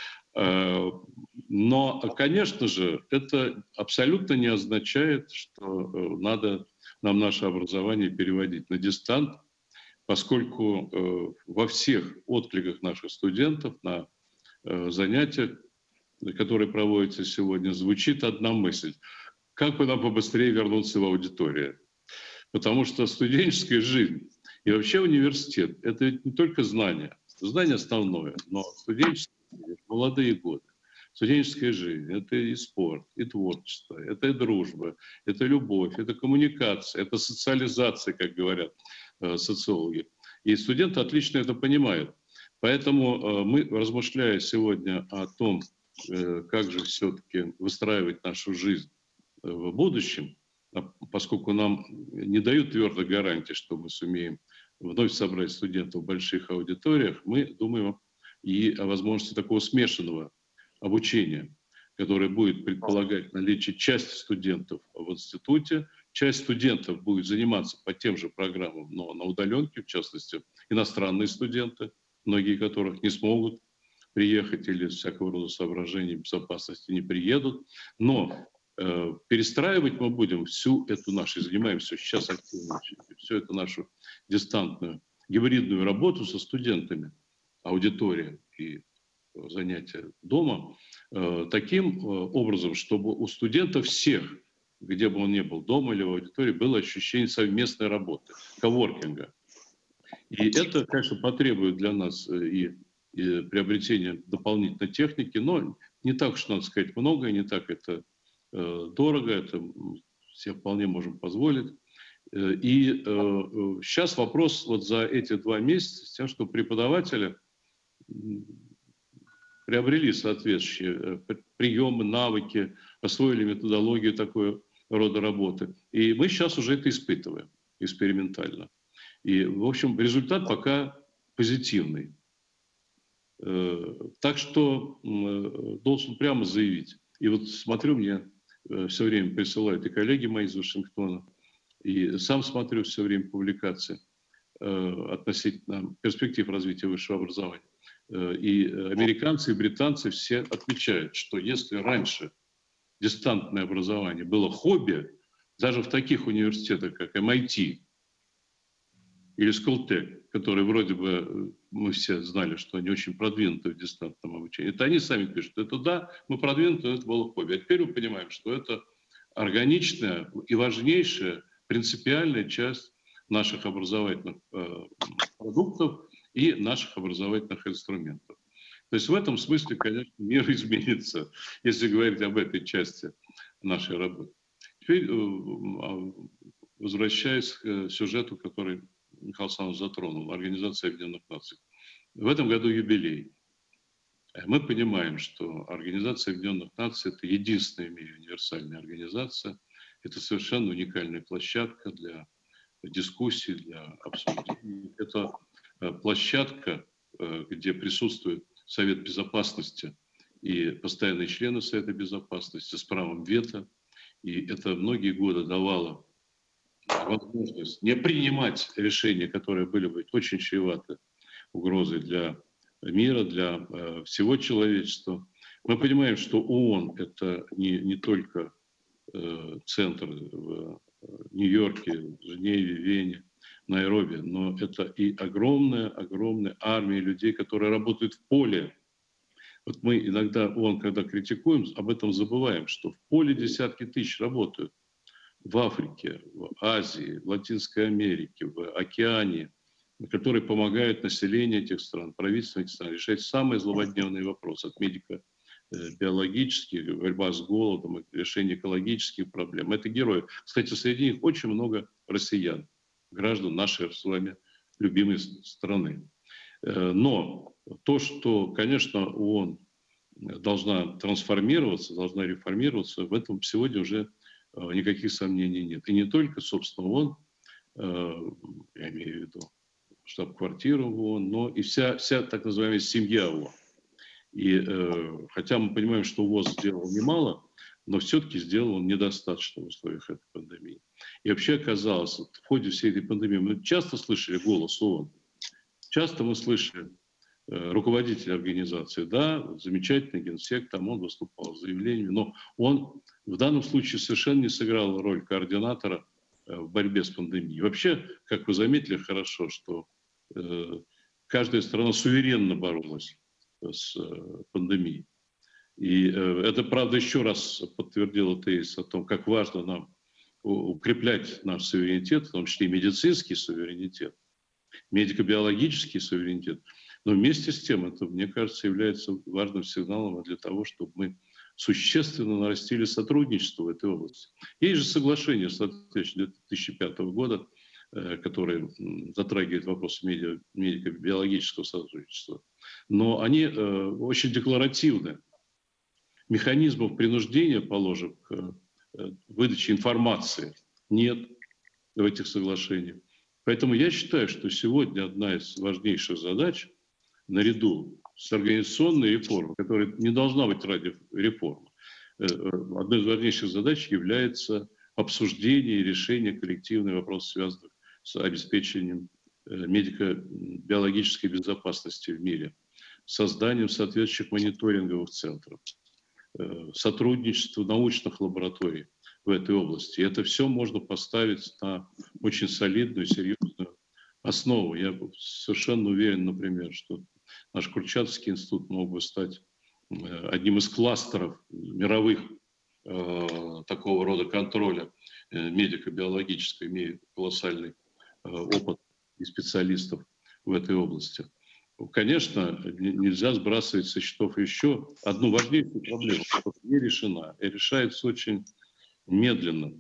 Э, но, конечно же, это абсолютно не означает, что э, надо нам наше образование переводить на дистант, поскольку э, во всех откликах наших студентов на э, занятиях, которые проводятся сегодня, звучит одна мысль: как бы нам побыстрее вернуться в аудиторию. Потому что студенческая жизнь и вообще университет – это ведь не только знания. Знание основное, но студенческая жизнь, молодые годы, студенческая жизнь – это и спорт, и творчество, это и дружба, это любовь, это коммуникация, это социализация, как говорят э, социологи. И студенты отлично это понимают. Поэтому э, мы, размышляя сегодня о том, э, как же все-таки выстраивать нашу жизнь в будущем, поскольку нам не дают твердой гарантии, что мы сумеем вновь собрать студентов в больших аудиториях, мы думаем и о возможности такого смешанного обучения, которое будет предполагать наличие части студентов в институте, часть студентов будет заниматься по тем же программам, но на удаленке, в частности, иностранные студенты, многие которых не смогут приехать или из всякого рода соображений безопасности не приедут. Но э, перестраивать мы будем всю эту нашу, занимаемся сейчас активно, всю эту нашу дистантную, гибридную работу со студентами, аудитория и занятия дома, э, таким э, образом, чтобы у студентов всех, где бы он ни был, дома или в аудитории, было ощущение совместной работы, коворкинга. И это, конечно, потребует для нас и, и приобретения дополнительной техники, но не так уж, надо сказать, много, не так это э, дорого, это все вполне можем позволить. И э, сейчас вопрос вот за эти два месяца с тем, что преподаватели приобрели соответствующие приемы, навыки, освоили методологию такой рода работы. И мы сейчас уже это испытываем экспериментально. И, в общем, результат пока позитивный. Так что должен прямо заявить. И вот смотрю, мне все время присылают и коллеги мои из Вашингтона, и сам смотрю все время публикации относительно перспектив развития высшего образования. И американцы, и британцы все отмечают, что если раньше дистантное образование было хобби, даже в таких университетах, как эм ай ти или Сколтек, которые вроде бы мы все знали, что они очень продвинуты в дистантном обучении, это они сами пишут, это да, мы продвинуты, это было хобби. А теперь мы понимаем, что это органичная и важнейшая, принципиальная часть наших образовательных э, продуктов и наших образовательных инструментов. То есть в этом смысле, конечно, мир изменится, если говорить об этой части нашей работы. Теперь, возвращаясь к сюжету, который Михаил Александрович затронул, Организация Объединенных Наций. В этом году юбилей. Мы понимаем, что Организация Объединенных Наций – это единственная в мире универсальная организация, это совершенно уникальная площадка для дискуссий, для обсуждений. Это площадка, где присутствует Совет Безопасности и постоянные члены Совета Безопасности с правом вето. И это многие годы давало возможность не принимать решения, которые были бы очень чреваты угрозой для мира, для э, всего человечества. Мы понимаем, что ООН – это не, не только э, центр в Нью-Йорке, Женеве, Вене, Найроби, но это и огромная-огромная армия людей, которые работают в поле. Вот мы иногда ООН, когда критикуем, об этом забываем, что в поле десятки тысяч работают. В Африке, в Азии, в Латинской Америке, в океане, которые помогают населению этих стран, правительству этих стран решать самые злободневные вопросы, от медико-биологических, борьба с голодом, решение экологических проблем. Это герои. Кстати, среди них очень много россиян, граждан нашей с вами любимой страны. Но то, что, конечно, ООН должна трансформироваться, должна реформироваться, в этом сегодня уже никаких сомнений нет. И не только, собственно, ООН, я имею в виду штаб-квартиру ООН, но и вся, вся так называемая семья ООН. И э, хотя мы понимаем, что ВОЗ сделал немало, но все-таки сделал он недостаточно в условиях этой пандемии. И вообще оказалось, в ходе всей этой пандемии мы часто слышали голос ООН, часто мы слышали э, руководителя организации, да, замечательный генсек, там он выступал с заявлениями, но он в данном случае совершенно не сыграл роль координатора э, в борьбе с пандемией. Вообще, как вы заметили хорошо, что э, каждая страна суверенно боролась с э, пандемией. И э, это, правда, еще раз подтвердило тезис о том, как важно нам укреплять наш суверенитет, в том числе и медицинский суверенитет, медико-биологический суверенитет. Но вместе с тем это, мне кажется, является важным сигналом для того, чтобы мы существенно нарастили сотрудничество в этой области. Есть же соглашение, соответственно, две тысячи пятого года, э, которое затрагивает вопросы медико-биологического сотрудничества. Но они э, очень декларативны. Механизмов принуждения, положим, к э, выдаче информации нет в этих соглашениях. Поэтому я считаю, что сегодня одна из важнейших задач, наряду с организационной реформой, которая не должна быть ради реформы, э, одной из важнейших задач является обсуждения и решения коллективных вопросов, связанных с обеспечением медико-биологической безопасности в мире, созданием соответствующих мониторинговых центров, сотрудничество научных лабораторий в этой области. И это все можно поставить на очень солидную, серьезную основу. Я совершенно уверен, например, что наш Курчатовский институт мог бы стать одним из кластеров мировых э, такого рода контроля э, медико-биологической, имея колоссальный э, опыт и специалистов в этой области. Конечно, нельзя сбрасывать со счетов еще одну важнейшую проблему, которая не решена и решается очень медленно.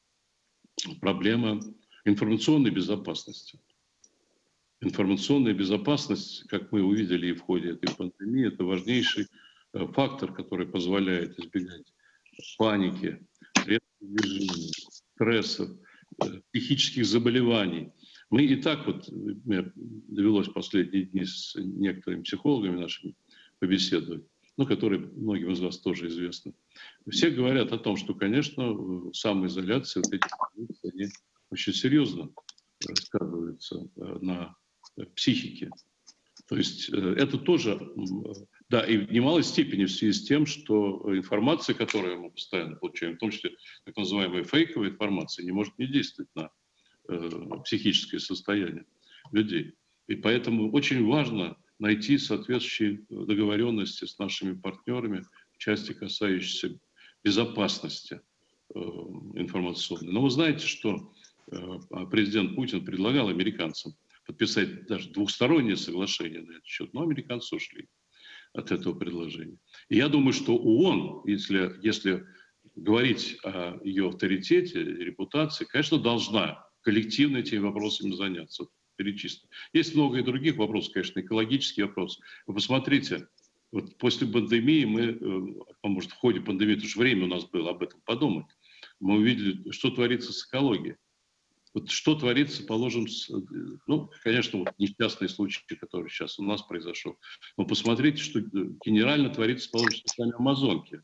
Проблема информационной безопасности. Информационная безопасность, как мы увидели и в ходе этой пандемии, это важнейший фактор, который позволяет избегать паники, движения, стрессов, психических заболеваний. Мы и так вот, мне довелось последние дни с некоторыми психологами нашими побеседовать, ну, которые многим из вас тоже известны. Все говорят о том, что, конечно, самоизоляция, вот эти они очень серьезно сказываются на психике. То есть это тоже, да, и в немалой степени в связи с тем, что информация, которую мы постоянно получаем, в том числе так называемая фейковая информация, не может не действовать на э, психическое состояние людей. И поэтому очень важно найти соответствующие договоренности с нашими партнерами в части, касающейся безопасности э, информационной. Но вы знаете, что э, президент Путин предлагал американцам подписать даже двухстороннее соглашение на этот счет, но американцы ушли от этого предложения. И я думаю, что ООН, если, если говорить о ее авторитете, репутации, конечно, должна коллективно этими вопросами заняться, перечислить. Есть много и других вопросов, конечно, экологические вопросы. Вы посмотрите, вот после пандемии мы, а может, в ходе пандемии, потому что время у нас было об этом подумать, мы увидели, что творится с экологией. Вот что творится, положим, с, ну, конечно, вот несчастный случай, который сейчас у нас произошел. Но посмотрите, что генерально творится, положим, с вами Амазонки.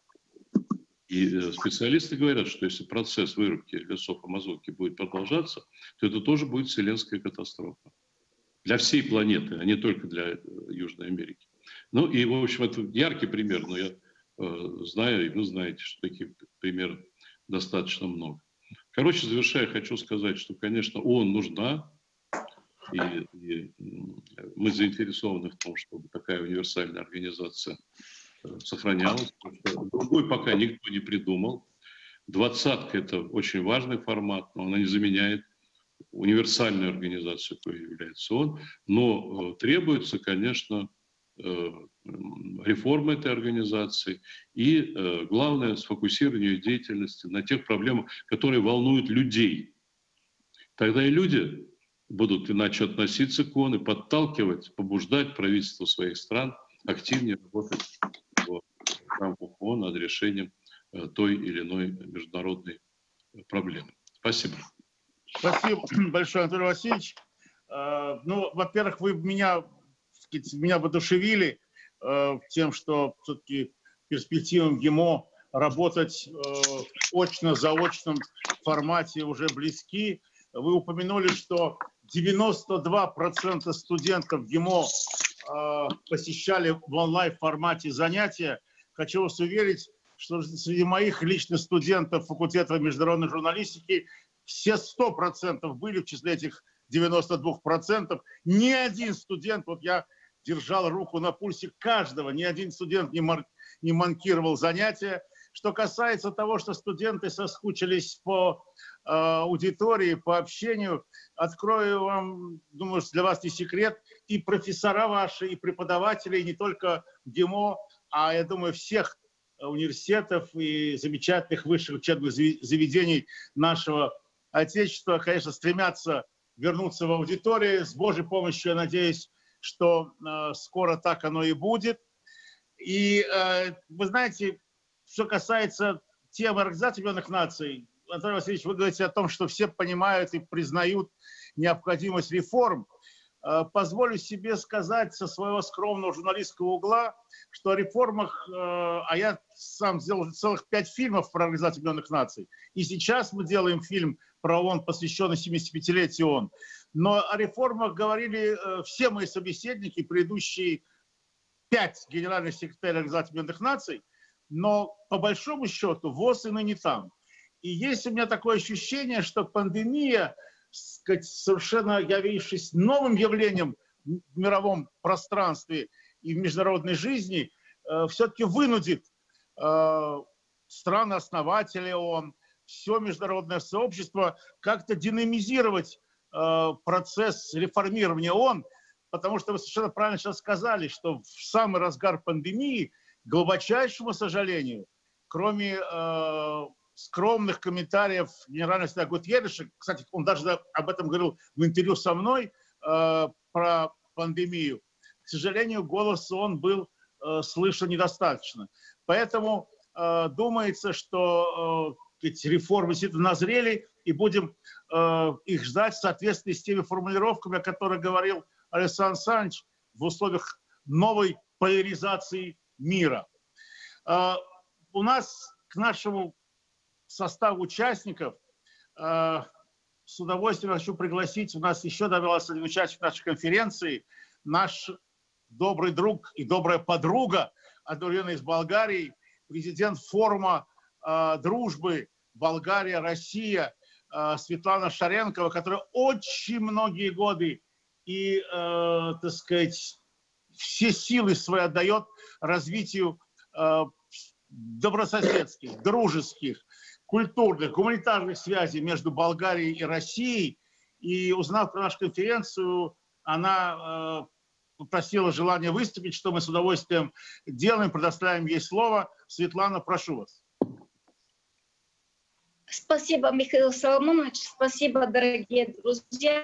И специалисты говорят, что если процесс вырубки лесов Амазонки будет продолжаться, то это тоже будет вселенская катастрофа. Для всей планеты, а не только для Южной Америки. Ну и, в общем, это яркий пример, но я э, знаю, и вы знаете, что таких примеров достаточно много. Короче, завершая, хочу сказать, что, конечно, ООН нужна, и, и мы заинтересованы в том, чтобы такая универсальная организация сохранялась. Другой пока никто не придумал. Двадцатка – это очень важный формат, но она не заменяет универсальную организацию, какой является ООН. Но требуется, конечно, реформа этой организации и, главное, сфокусирование ее деятельности на тех проблемах, которые волнуют людей. Тогда и люди будут иначе относиться к ООН и подталкивать, побуждать правительство своих стран активнее работать в рамках ООН над решением той или иной международной проблемы. Спасибо. Спасибо большое, Анатолий Васильевич. Ну, во-первых, вы меня... меня воодушевили э, тем, что все-таки перспективам ГИМО работать э, в очно-заочном формате уже близки. Вы упомянули, что девяносто два процента студентов ГИМО э, посещали в онлайн-формате занятия. Хочу вас уверить, что среди моих личных студентов факультета международной журналистики все сто процентов были в числе этих девяноста двух процентов. Ни один студент, вот я держал руку на пульсе каждого, ни один студент не, мар, не манкировал занятия. Что касается того, что студенты соскучились по э, аудитории, по общению, открою вам, думаю, для вас не секрет, и профессора ваши, и преподаватели, и не только ГИМО, а, я думаю, всех университетов и замечательных высших учебных заведений нашего Отечества, конечно, стремятся вернуться в аудиторию. С Божьей помощью, я надеюсь, что э, скоро так оно и будет. И э, вы знаете, что касается темы Организации Объединенных Наций, Анатолий Васильевич, вы говорите о том, что все понимают и признают необходимость реформ. позволю себе сказать со своего скромного журналистского угла, что о реформах, а я сам сделал целых пять фильмов про Организацию Объединенных Наций, и сейчас мы делаем фильм про ООН, посвященный семидесятипятилетию ООН. Но о реформах говорили все мои собеседники, предыдущие пять генеральных секретарей Организации Объединенных Наций, но по большому счету ВОЗ и ныне там. И есть у меня такое ощущение, что пандемия, сказать, совершенно явившись новым явлением в мировом пространстве и в международной жизни, э, все-таки вынудит э, страны-основатели ООН, все международное сообщество как-то динамизировать э, процесс реформирования ООН, потому что вы совершенно правильно сейчас сказали, что в самый разгар пандемии, к глубочайшему сожалению, кроме э, скромных комментариев генерального секретаря Гутьерреша, кстати, он даже об этом говорил в интервью со мной э, про пандемию, к сожалению, голос он был э, слышен недостаточно. Поэтому э, думается, что э, эти реформы действительно назрели, и будем э, их ждать в соответствии с теми формулировками, о которых говорил Александр Александрович, в условиях новой поляризации мира. Э, у нас к нашему составу участников э, с удовольствием хочу пригласить, у нас еще добавился один участник нашей конференции, наш добрый друг и добрая подруга, одновременно из Болгарии, президент форума э, дружбы Болгария-Россия э, Светлана Шаренкова, которая очень многие годы и, э, так сказать, все силы свои отдает развитию э, добрососедских, дружеских, культурных, гуманитарных связей между Болгарией и Россией. И узнав про нашу конференцию, она э, попросила желание выступить, что мы с удовольствием делаем, предоставим ей слово. Светлана, прошу вас. Спасибо, Михаил Соломонович, спасибо, дорогие друзья.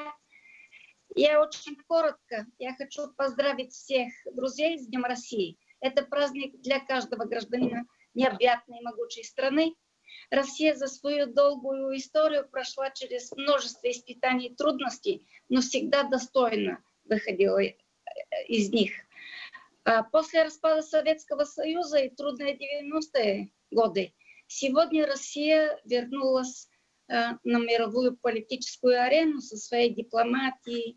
Я очень коротко, я хочу поздравить всех друзей с Днем России. Это праздник для каждого гражданина необъятной и могучей страны. Россия за свою долгую историю прошла через множество испытаний и трудностей, но всегда достойно выходила из них. После распада Советского Союза и трудные девяностые годы сегодня Россия вернулась на мировую политическую арену со своей дипломатией,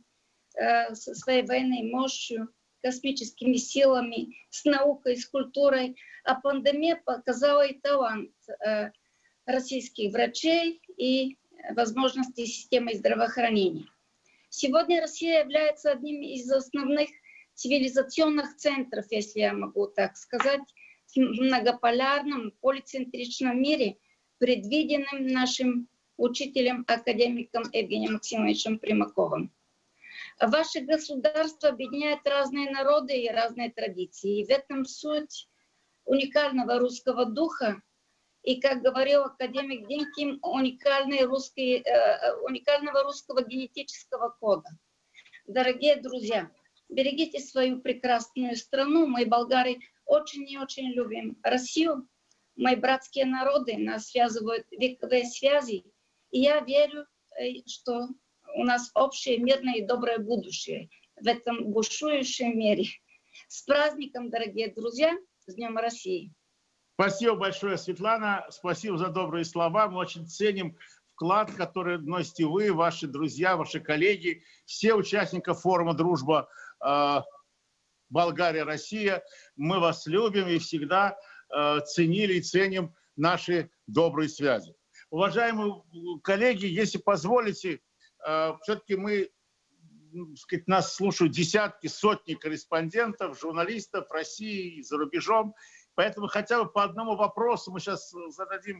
со своей военной мощью, космическими силами, с наукой, с культурой. А пандемия показала и талант российских врачей и возможности системы здравоохранения. Сегодня Россия является одним из основных цивилизационных центров, если я могу так сказать, в многополярном, полицентричном мире, предвиденным нашим учителем, академиком Евгением Максимовичем Примаковым. Ваше государство объединяет разные народы и разные традиции. И в этом суть уникального русского духа. И, как говорил академик Денькин, уникальный русский, э, уникального русского генетического кода. Дорогие друзья, берегите свою прекрасную страну. Мы, болгары, очень и очень любим Россию. Мы братские народы, нас связывают вековые связи. И я верю, что у нас общее мирное и доброе будущее в этом бушующем мире. С праздником, дорогие друзья, с Днем России! Спасибо большое, Светлана. Спасибо за добрые слова. Мы очень ценим вклад, который носите вы, ваши друзья, ваши коллеги, все участники форума «Дружба э, Болгария-Россия». Мы вас любим и всегда э, ценили и ценим наши добрые связи. Уважаемые коллеги, если позволите, э, все-таки мы, так сказать, нас слушают десятки, сотни корреспондентов, журналистов России и за рубежом. Поэтому хотя бы по одному вопросу мы сейчас зададим,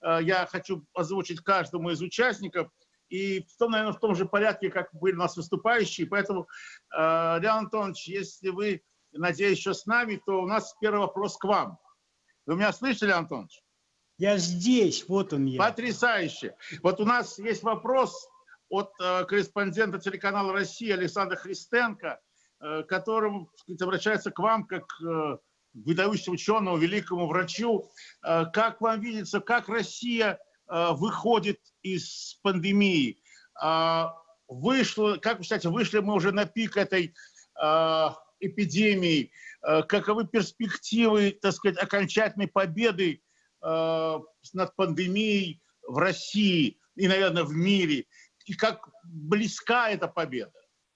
я хочу озвучить каждому из участников, и в том, наверное, в том же порядке, как были у нас выступающие. Поэтому, Леонид Антонович, если вы, надеюсь, еще с нами, то у нас первый вопрос к вам. Вы меня слышите, Леонид Антонович? Я здесь, вот он я. Потрясающе. Вот у нас есть вопрос от корреспондента телеканала «Россия» Александра Христенко, которым, так сказать, обращается к вам как выдающемуся ученому, великому врачу. Как вам видится, как Россия выходит из пандемии? вышло, как вы считаете, вышли мы уже на пик этой э, эпидемии? Э, каковы перспективы, так сказать, окончательной победы э, над пандемией в России и, наверное, в мире? И как близка эта победа?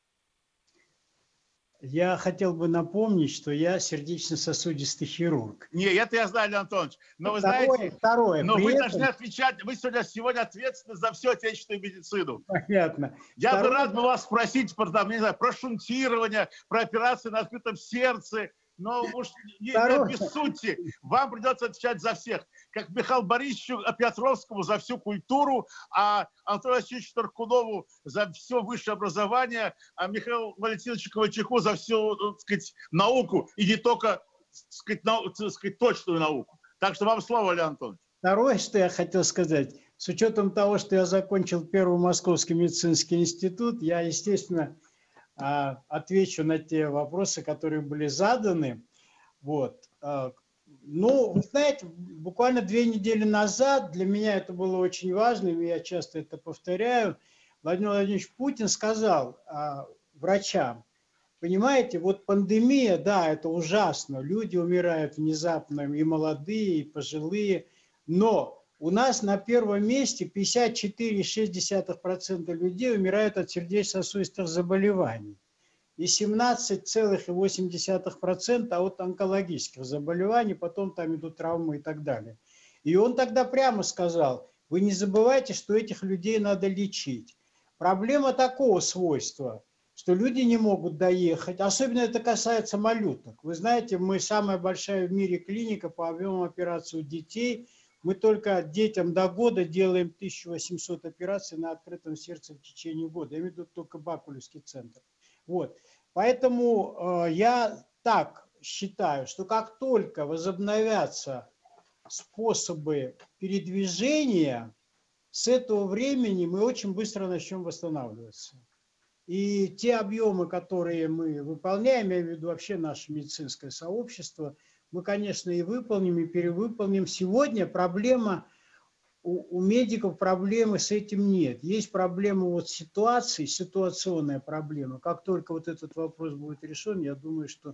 Я хотел бы напомнить, что я сердечно-сосудистый хирург. Не, это я знаю, Леонид Антонович. Но вы второе, знаете, второе, но вы этом... должны отвечать, вы сегодня, сегодня ответственны за всю отечественную медицину. Понятно. Я второе... бы рад бы вас спросить про, там, не знаю, про шунтирование, про операции на открытом сердце, но уж не, не обессудьте, вам придется отвечать за всех. Как Михаилу Борисовичу Петровскому за всю культуру, а Антону Васильевичу Таркунову за все высшее образование, а Михаилу Валентиновичу Ковальчуку за всю, так сказать, науку, и не только, так сказать, нау, так сказать, точную науку. Так что вам слово, Леонид Антонович. Второе, что я хотел сказать, с учетом того, что я закончил Первый Московский медицинский институт, я, естественно, отвечу на те вопросы, которые были заданы. Вот. Ну, вы знаете, буквально две недели назад для меня это было очень важно, и я часто это повторяю. Владимир Владимирович Путин сказал врачам: понимаете, вот пандемия, да, это ужасно, люди умирают внезапно, и молодые, и пожилые, но у нас на первом месте пятьдесят четыре целых шесть десятых процента людей умирают от сердечно-сосудистых заболеваний и семнадцать целых восемь десятых процента от онкологических заболеваний, потом там идут травмы и так далее. И он тогда прямо сказал: вы не забывайте, что этих людей надо лечить. Проблема такого свойства, что люди не могут доехать, особенно это касается малюток. Вы знаете, мы самая большая в мире клиника по объему операций у детей. Мы только детям до года делаем тысячу восемьсот операций на открытом сердце в течение года. Я имею в виду только Бакулевский центр. Вот. Поэтому э, я так считаю, что как только возобновятся способы передвижения, с этого времени мы очень быстро начнем восстанавливаться. И те объемы, которые мы выполняем, я имею в виду вообще наше медицинское сообщество, мы, конечно, и выполним, и перевыполним. Сегодня проблема, у, у медиков проблемы с этим нет. Есть проблема вот ситуации, ситуационная проблема. Как только вот этот вопрос будет решен, я думаю, что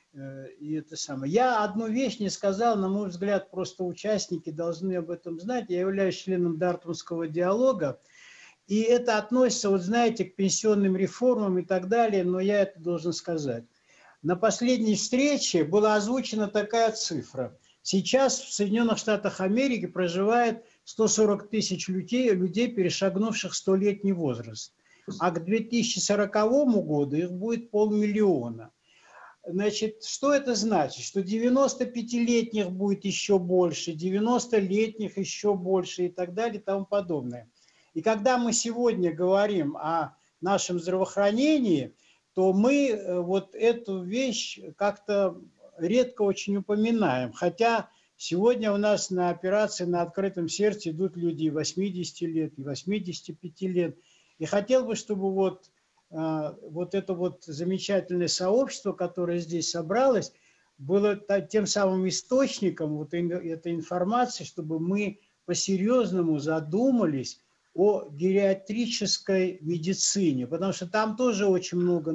э, и это самое. Я одну вещь не сказал, на мой взгляд, просто участники должны об этом знать. Я являюсь членом Дартмутского диалога, и это относится, вот знаете, к пенсионным реформам и так далее, но я это должен сказать. На последней встрече была озвучена такая цифра. Сейчас в Соединенных Штатах Америки проживает сто сорок тысяч людей, людей, перешагнувших столетний возраст. А к две тысячи сороковому году их будет полмиллиона. Значит, что это значит? Что девяностопятилетних будет еще больше, девяностолетних еще больше и так далее и тому подобное. И когда мы сегодня говорим о нашем здравоохранении, то мы вот эту вещь как-то редко очень упоминаем. Хотя сегодня у нас на операции на открытом сердце идут люди и восьмидесяти лет, и восьмидесяти пяти лет. И хотел бы, чтобы вот, вот это вот замечательное сообщество, которое здесь собралось, было тем самым источником вот этой информации, чтобы мы по-серьезному задумались о гериатрической медицине, потому что там тоже очень много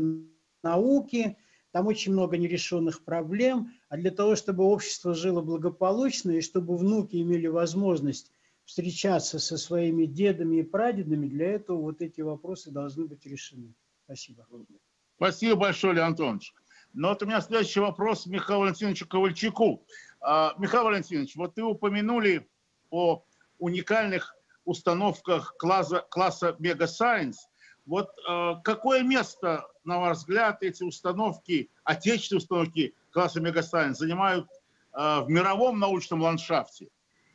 науки, там очень много нерешенных проблем, а для того, чтобы общество жило благополучно и чтобы внуки имели возможность встречаться со своими дедами и прадедами, для этого вот эти вопросы должны быть решены. Спасибо. Спасибо большое, Леонид Антонович. Но вот у меня следующий вопрос Михаилу Валентиновичу Ковальчуку. А, Михаил Валентинович, вот вы упомянули о уникальных установках класса, класса Mega Science. Вот э, какое место, на ваш взгляд, эти установки, отечественные установки класса Mega Science занимают э, в мировом научном ландшафте?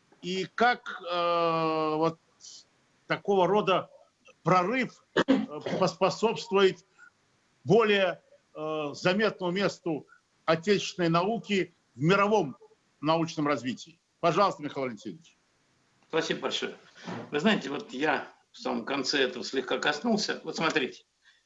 И как э, вот такого рода прорыв э, поспособствует более э, заметному месту отечественной науки в мировом научном развитии? Пожалуйста, Михаил Валентинович. Спасибо большое. Вы знаете, вот я в самом конце этого слегка коснулся. Вот смотрите,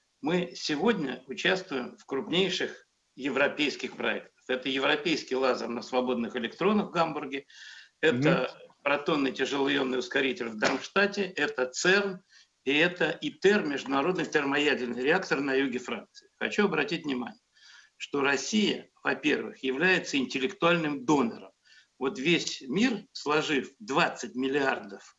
мы сегодня участвуем в крупнейших европейских проектах. Это европейский лазер на свободных электронах в Гамбурге, это mm-hmm. протонный тяжелоионный ускоритель в Дармштадте, это ЦЕРН И это ИТЕР, международный термоядерный реактор на юге Франции. Хочу обратить внимание, что Россия, во-первых, является интеллектуальным донором. Вот весь мир, сложив двадцать миллиардов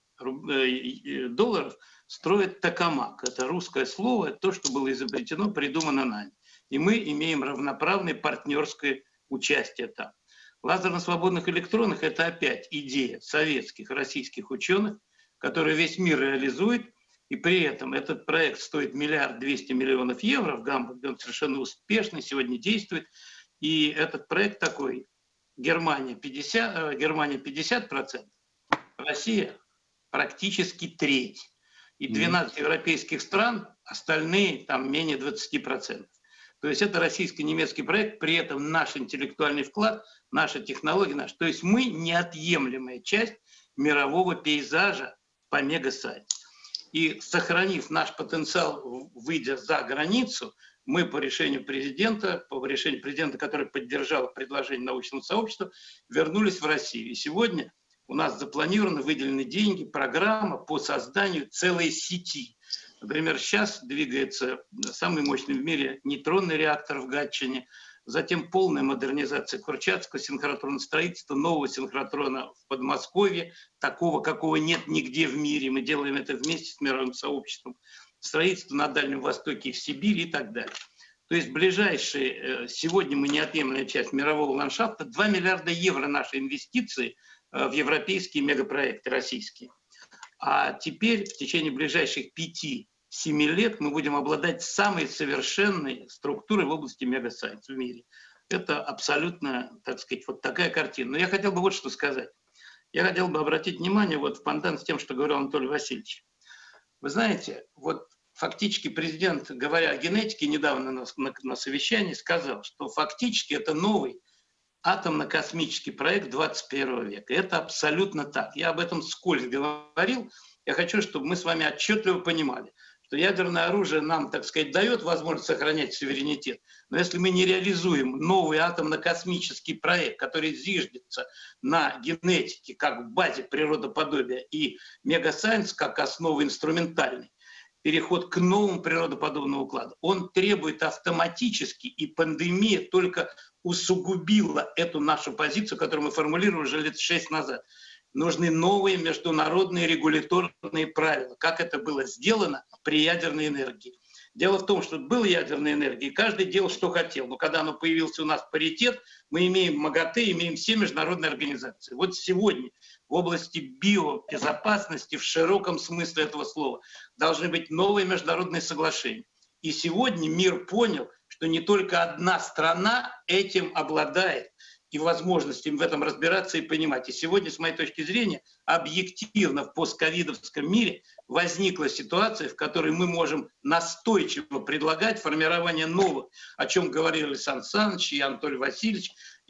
долларов, строит токамак. Это русское слово, это то, что было изобретено, придумано нами. И мы имеем равноправное партнерское участие там. Лазерно-свободных электронах – это опять идея советских, российских ученых, которые весь мир реализует. И при этом этот проект стоит миллиард двести миллионов евро в Гамбурге, он совершенно успешный, сегодня действует. И этот проект такой: Германия пятьдесят, Германия пятьдесят процентов, Россия практически треть. И двенадцать европейских стран, остальные там менее двадцати процентов. То есть это российско-немецкий проект, при этом наш интеллектуальный вклад, наша технология, наш. То есть мы неотъемлемая часть мирового пейзажа по мегасайенс. И сохранив наш потенциал, выйдя за границу, мы по решению президента, по решению президента, который поддержал предложение научного сообщества, вернулись в Россию. И сегодня у нас запланированы, выделены деньги, программа по созданию целой сети. Например, сейчас двигается самый мощный в мире нейтронный реактор в Гатчине, затем полная модернизация Курчатского синхротрона, строительство нового синхротрона в Подмосковье, такого, какого нет нигде в мире. Мы делаем это вместе с мировым сообществом. Строительство на Дальнем Востоке и в Сибири и так далее. То есть ближайшие, сегодня мы неотъемлемая часть мирового ландшафта, два миллиарда евро наши инвестиции в европейские мегапроекты российские. А теперь в течение ближайших пяти-семи лет мы будем обладать самой совершенной структурой в области мегасайенс в мире. Это абсолютно, так сказать, вот такая картина. Но я хотел бы вот что сказать. Я хотел бы обратить внимание вот в пандан с тем, что говорил Анатолий Васильевич. Вы знаете, вот фактически президент, говоря о генетике, недавно на, на, на совещании сказал, что фактически это новый атомно-космический проект двадцать первого века. Это абсолютно так. Я об этом вскользь говорил. Я хочу, чтобы мы с вами отчетливо понимали, что ядерное оружие нам, так сказать, дает возможность сохранять суверенитет. Но если мы не реализуем новый атомно-космический проект, который зиждется на генетике как в базе природоподобия и мегасайенс как основа инструментальной, переход к новому природоподобному укладу, он требует автоматически, и пандемия только усугубила эту нашу позицию, которую мы формулировали уже лет шесть назад. Нужны новые международные регуляторные правила, как это было сделано при ядерной энергии. Дело в том, что была ядерная энергия, и каждый делал, что хотел. Но когда оно появился у нас паритет, мы имеем МАГАТЭ, имеем все международные организации. Вот сегодня в области биобезопасности в широком смысле этого слова должны быть новые международные соглашения. И сегодня мир понял, что не только одна страна этим обладает, и возможностями в этом разбираться и понимать. И сегодня, с моей точки зрения, объективно в постковидовском мире возникла ситуация, в которой мы можем настойчиво предлагать формирование новых, о чем говорили Александр Александрович и Анатолий Васильевич,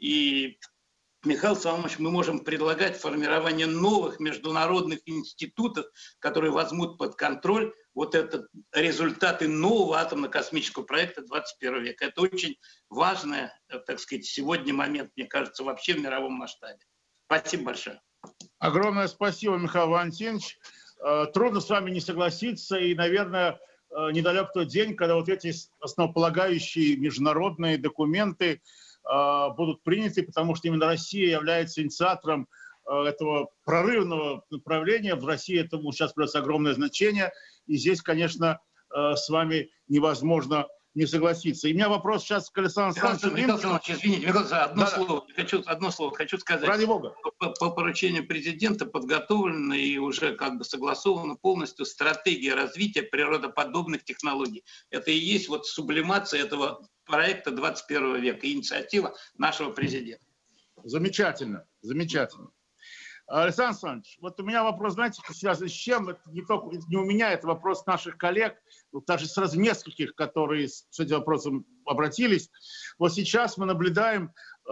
и Михаил Соломонович, мы можем предлагать формирование новых международных институтов, которые возьмут под контроль вот это результаты нового атомно-космического проекта двадцать первого века. Это очень важный, так сказать, сегодня момент, мне кажется, вообще в мировом масштабе. Спасибо большое. Огромное спасибо, Михаил Валентинович. Трудно с вами не согласиться, и, наверное, недалек тот день, когда вот эти основополагающие международные документы будут приняты, потому что именно Россия является инициатором этого прорывного направления. В России этому сейчас придется огромное значение. И здесь, конечно, с вами невозможно не согласиться. И у меня вопрос сейчас к Александру Александровичу. Михаил Александрович, извините, Михаил Александрович, одно, да, слово. Хочу, одно слово хочу сказать. Ради Бога. По, по поручению президента подготовлена и уже как бы согласована полностью стратегия развития природоподобных технологий. Это и есть вот сублимация этого проекта двадцать первого века, инициатива нашего президента. Замечательно, замечательно. Александр Александрович, вот у меня вопрос, знаете, связан с чем? Это не только не у меня, это вопрос наших коллег, даже сразу нескольких, которые с этим вопросом обратились. Вот сейчас мы наблюдаем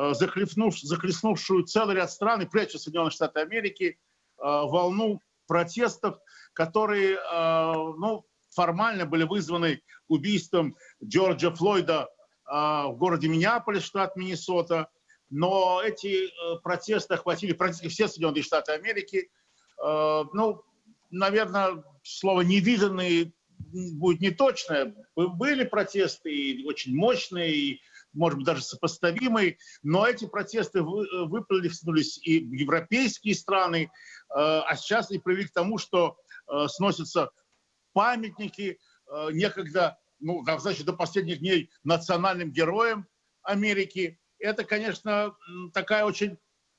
захлестнувшую целый ряд стран, и прежде всего Соединенные Штаты Америки, волну протестов, которые, ну, формально были вызваны убийством Джорджа Флойда в городе Миннеаполис, штат Миннесота. Но эти протесты охватили практически все Соединенные Штаты Америки. Ну, наверное, слово «невиданные» будет неточное. Были протесты и очень мощные, и, может быть, даже сопоставимые, но эти протесты выплеснулись и в европейские страны, а сейчас и привели к тому, что сносятся памятники некогда, ну, значит, до последних дней национальным героям Америки. Это, конечно, такая очень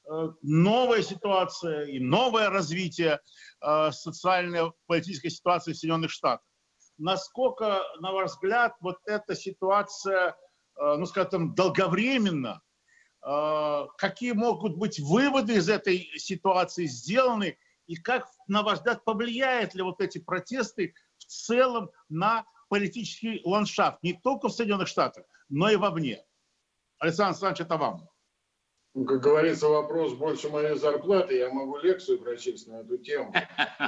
новая ситуация и новое развитие социально-политической ситуации в Соединенных Штатах. Насколько, на ваш взгляд, вот эта ситуация, ну, скажем, долговременна? Какие могут быть выводы из этой ситуации сделаны? И как, на ваш взгляд, повлияют ли вот эти протесты в целом на политический ландшафт не только в Соединенных Штатах, но и вовне? Александр Александрович, это вам. Ну, как говорится, вопрос больше моей зарплаты. Я могу лекцию прочесть на эту тему.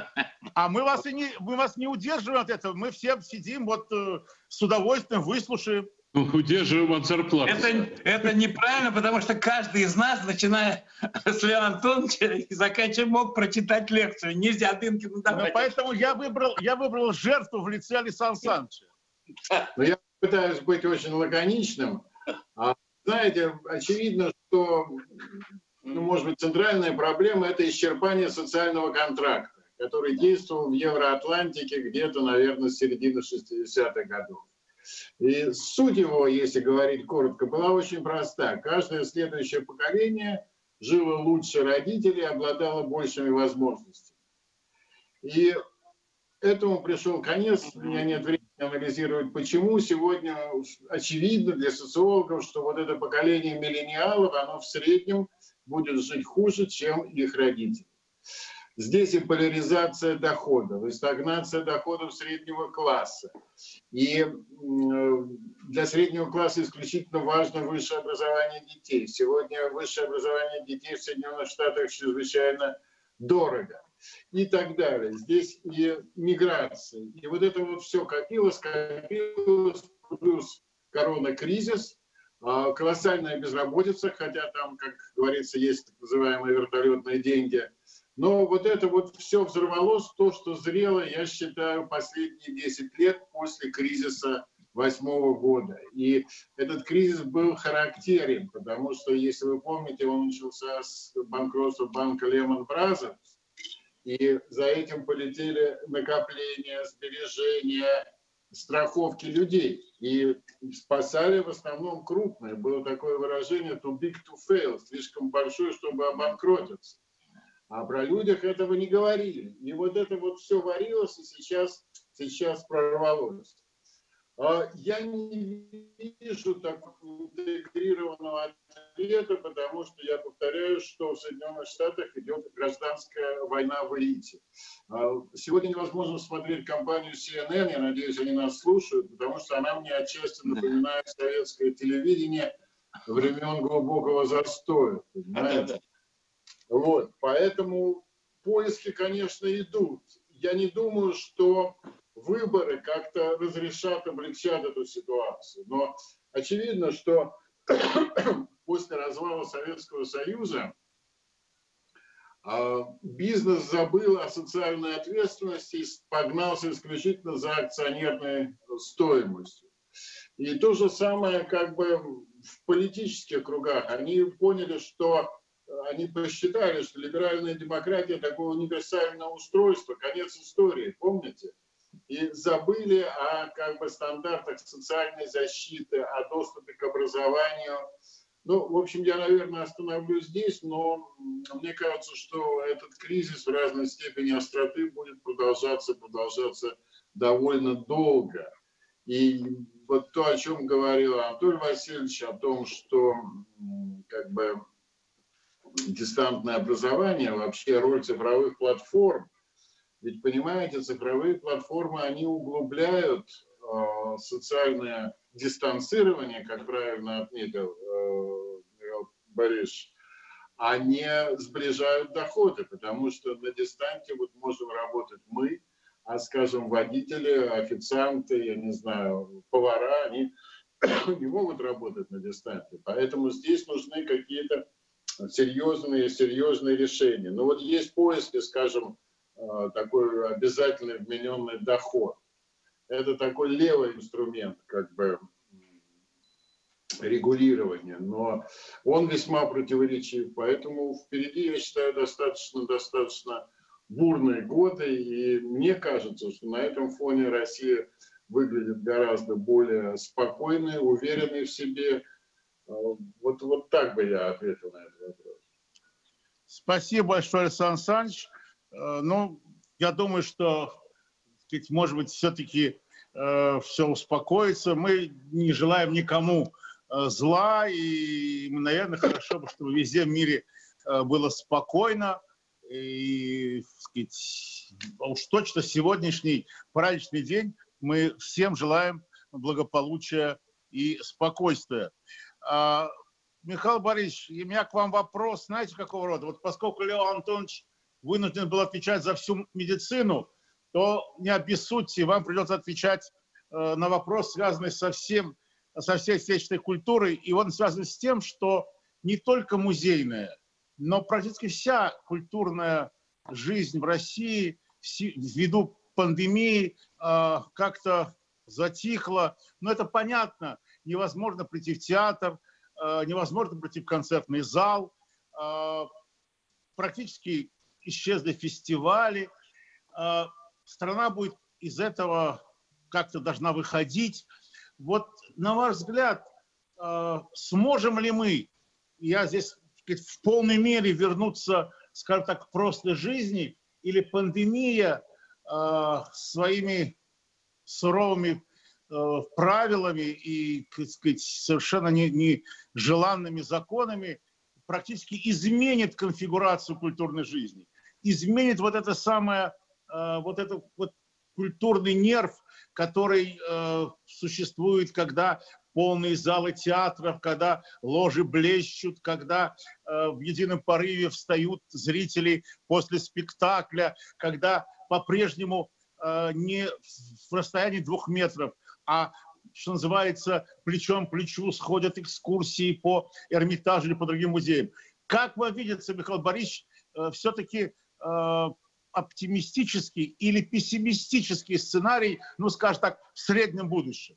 А мы вас, и не, мы вас не удерживаем от этого. Мы все сидим, вот э, с удовольствием выслушаем. Удерживаем от зарплаты. Это, это неправильно, потому что каждый из нас, начиная с Леонида Антоновича и заканчивая, мог прочитать лекцию. Нельзя Дынкину давать. Поэтому я выбрал, я выбрал жертву в лице Александра Александровича. Но я пытаюсь быть очень лаконичным. Знаете, очевидно, что, ну, может быть, центральная проблема – это исчерпание социального контракта, который действовал в Евроатлантике где-то, наверное, с середины шестидесятых годов. И суть его, если говорить коротко, была очень проста. Каждое следующее поколение жило лучше родителей, обладало большими возможностями. И этому пришел конец. У меня нет времени анализировать, почему. Сегодня очевидно для социологов, что вот это поколение миллениалов, оно в среднем будет жить хуже, чем их родители. Здесь и поляризация доходов, и стагнация доходов среднего класса. И для среднего класса исключительно важно высшее образование детей. Сегодня высшее образование детей в Соединенных Штатах чрезвычайно дорого. И так далее. Здесь и миграция. И вот это вот все копилось, копилось, плюс коронакризис, колоссальная безработица, хотя там, как говорится, есть так называемые вертолетные деньги. Но вот это вот все взорвалось, то, что зрело, я считаю, последние десять лет после кризиса восьмого года. И этот кризис был характерен, потому что, если вы помните, он начался с банкротства банка Lehman Brothers, и за этим полетели накопления, сбережения, страховки людей. И спасали в основном крупные. Было такое выражение «too big to fail», слишком большой, чтобы обанкротиться. А про людях этого не говорили. И вот это вот все варилось, и сейчас, сейчас прорвалось. Я не вижу такого интегрированного ответа, потому что я повторяю, что в Соединенных Штатах идет гражданская война в Гаити. Сегодня невозможно смотреть компанию си эн эн, я надеюсь, они нас слушают, потому что она мне отчасти напоминает советское телевидение времен глубокого застоя. Понимаете? Вот, поэтому поиски, конечно, идут. Я не думаю, что выборы как-то разрешат, облегчат эту ситуацию. Но очевидно, что после развала Советского Союза бизнес забыл о социальной ответственности и погнался исключительно за акционерной стоимостью. И то же самое как бы в политических кругах. Они поняли, что они посчитали, что либеральная демократия такое универсальное устройство, конец истории, помните? И забыли о как бы стандартах социальной защиты, о доступе к образованию. Ну, в общем, я, наверное, остановлюсь здесь, но мне кажется, что этот кризис в разной степени остроты будет продолжаться, продолжаться довольно долго. И вот то, о чем говорил Анатолий Васильевич, о том, что как бы дистантное образование, вообще роль цифровых платформ. Ведь, понимаете, цифровые платформы, они углубляют э, социальное дистанцирование, как правильно отметил э, Михаил Борисович, а не сближают доходы, потому что на дистанте вот можем работать мы, а, скажем, водители, официанты, я не знаю, повара, они не могут работать на дистанте. Поэтому здесь нужны какие-то серьезные, серьезные решения. Но вот есть поиски, скажем, такой обязательный вмененный доход. Это такой левый инструмент, как бы, регулирования, но он весьма противоречив. Поэтому впереди, я считаю, достаточно, достаточно бурные годы, и мне кажется, что на этом фоне Россия выглядит гораздо более спокойной, уверенной в себе. Вот, вот так бы я ответил на этот вопрос. Спасибо большое, Александр Александрович. Ну, я думаю, что, может быть, все-таки э, все успокоится. Мы не желаем никому э, зла, и, наверное, хорошо бы, чтобы везде в мире э, было спокойно. И, сказать, уж точно сегодняшний праздничный день мы всем желаем благополучия и спокойствия. А, Михаил Борисович, у меня к вам вопрос, знаете, какого рода? Вот поскольку Леон Антонович вынужден был отвечать за всю медицину, то не обессудьте, вам придется отвечать э, на вопрос, связанный со, всем, со всей отечественной культурой, и он связан с тем, что не только музейная, но практически вся культурная жизнь в России ввиду пандемии э, как-то затихла. Но это понятно, невозможно прийти в театр, э, невозможно прийти в концертный зал, э, практически исчезли фестивали. Э, страна будет из этого как-то должна выходить. Вот на ваш взгляд, э, сможем ли мы, я здесь в полной мере вернуться, скажем так, к прошлой жизни, или пандемия э, своими суровыми э, правилами и, так сказать, совершенно нежеланными законами практически изменит конфигурацию культурной жизни, изменит вот это самое, э, вот это вот культурный нерв, который э, существует, когда полные залы театров, когда ложи блещут, когда э, в едином порыве встают зрители после спектакля, когда по-прежнему э, не в расстоянии двух метров, а, что называется, плечом к плечу сходят экскурсии по Эрмитажу или по другим музеям. Как вам видится, Михаил Борисович, э, все-таки э, оптимистический или пессимистический сценарий, ну, скажем так, в среднем будущем?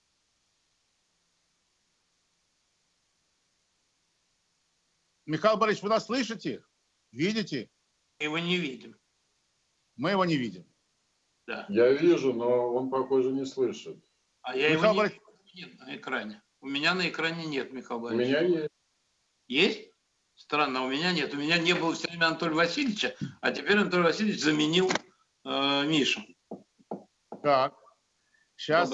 Михаил Борисович, вы нас слышите? Видите? Мы его не видим. Мы его не видим. Да. Я вижу, но он, похоже, не слышит. А я Михаил его Борис... не вижу на экране. У меня на экране нет, Михаил У Борисович. меня есть. Есть? Странно, у меня нет. У меня не было все время Анатолия Васильевича, а теперь Анатолий Васильевич заменил э, Мишу. Так, сейчас.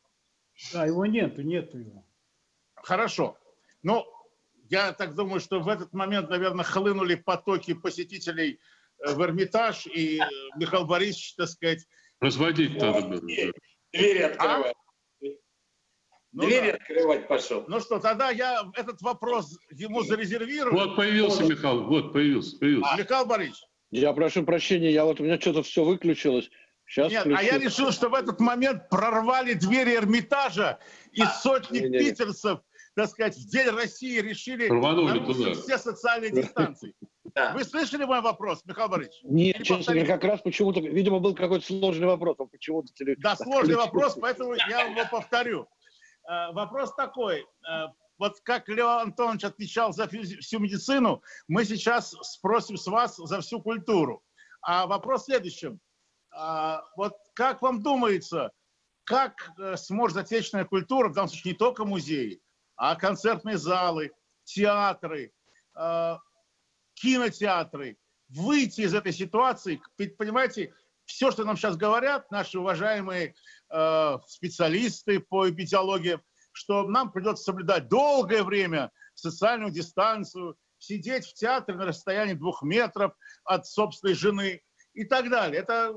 Да, его нету, нету его. Хорошо. Ну, я так думаю, что в этот момент, наверное, хлынули потоки посетителей в Эрмитаж, и Михаил Борисович, так сказать... Разводить надо было. Двери открывать. А? Ну, Двери да. открывать пошел. Ну что, тогда я этот вопрос ему зарезервирую. Вот появился Михаил, вот появился, появился. Михаил Борисович. Я прошу прощения, я вот у меня что-то все выключилось. Сейчас Нет, включу. а я решил, что в этот момент прорвали двери Эрмитажа, и сотни не, не, не. питерцев, так сказать, в День России решили Рванули нарушить туда. все социальные дистанции. Да. Вы слышали мой вопрос, Михаил Борисович? Нет, Или честно повторить? говоря, как раз почему-то, видимо, был какой-то сложный вопрос, он почему-то теле... Да, сложный вопрос, поэтому я его повторю. Э, Вопрос такой. Э, Вот как Леон Антонович отвечал за всю медицину, мы сейчас спросим с вас за всю культуру. А вопрос в следующем. А, Вот как вам думается, как э, сможет отечественная культура, в данном случае не только музеи, а концертные залы, театры, э, кинотеатры, выйти из этой ситуации? Ведь, понимаете, все, что нам сейчас говорят наши уважаемые э, специалисты по эпидемиологии, что нам придется соблюдать долгое время социальную дистанцию, сидеть в театре на расстоянии двух метров от собственной жены и так далее. Это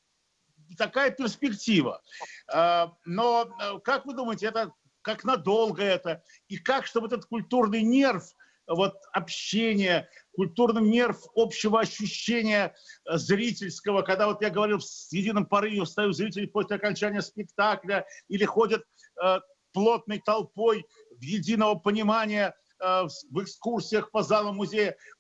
такая перспектива. Э, Но э, как вы думаете, это как надолго это? И как, чтобы этот культурный нерв, вот общение, культурный нерв общего ощущения зрительского, когда вот я говорил, с единым порывом встают зрители после окончания спектакля или ходят э, плотной толпой в единого понимания э, в экскурсиях по залам музея. Вот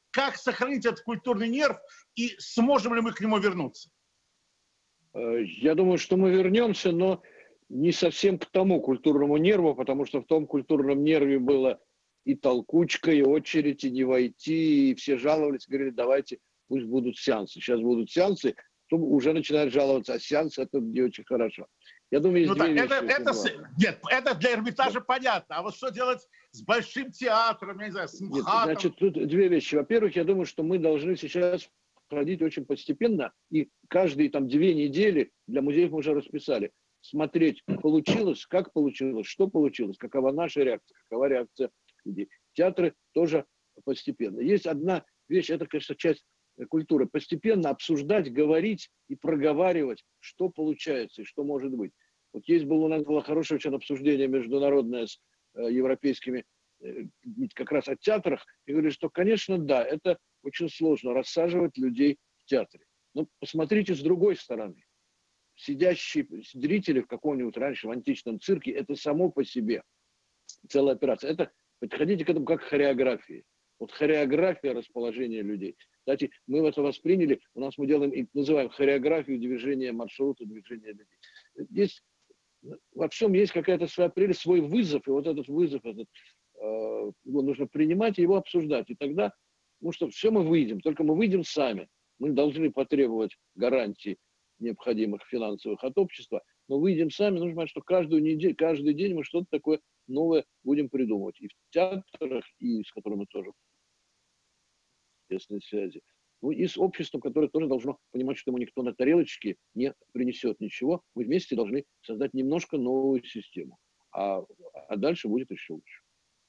как сохранить этот культурный нерв и сможем ли мы к нему вернуться? Я думаю, что мы вернемся, но не совсем к тому культурному нерву, потому что в том культурном нерве было и толкучка, и очередь, и не войти, и все жаловались, говорили, давайте, пусть будут сеансы. Сейчас будут сеансы, то уже начинают жаловаться, а сеанс это не очень хорошо. Я думаю, есть ну, две так, вещи. Это, это, нет, это для Эрмитажа понятно, а вот что делать с Большим театром, я не знаю, с МХАТом? Нет, значит, тут две вещи. Во-первых, я думаю, что мы должны сейчас ходить очень постепенно, и каждые там две недели, для музеев мы уже расписали, смотреть, получилось, как получилось, что получилось, какова наша реакция, какова реакция людей. Театры тоже постепенно. Есть одна вещь, это, конечно, часть культуры. Постепенно обсуждать, говорить и проговаривать, что получается и что может быть. Вот есть было, у нас было хорошее очень обсуждение международное с э, европейскими, э, как раз о театрах, и говорили, что, конечно, да, это очень сложно рассаживать людей в театре. Но посмотрите с другой стороны. Сидящие зрители в каком-нибудь раньше в античном цирке, это само по себе целая операция. Это, подходите к этому как к хореографии. Вот хореография расположения людей. Кстати, мы это восприняли, у нас мы делаем и называем хореографию движения маршрута, движения людей. Здесь во всем есть какая-то своя прелесть, свой вызов, и вот этот вызов, этот, э, его нужно принимать и его обсуждать. И тогда, ну что, все мы выйдем, только мы выйдем сами. Мы должны потребовать гарантий необходимых финансовых от общества, но выйдем сами, нужно понимать, что каждую неделю, каждый день мы что-то такое новое будем придумывать. И в театрах, и с которыми тоже тесной связи. Ну и с обществом, которое тоже должно понимать, что ему никто на тарелочке не принесет ничего. Мы вместе должны создать немножко новую систему. А, а дальше будет еще лучше.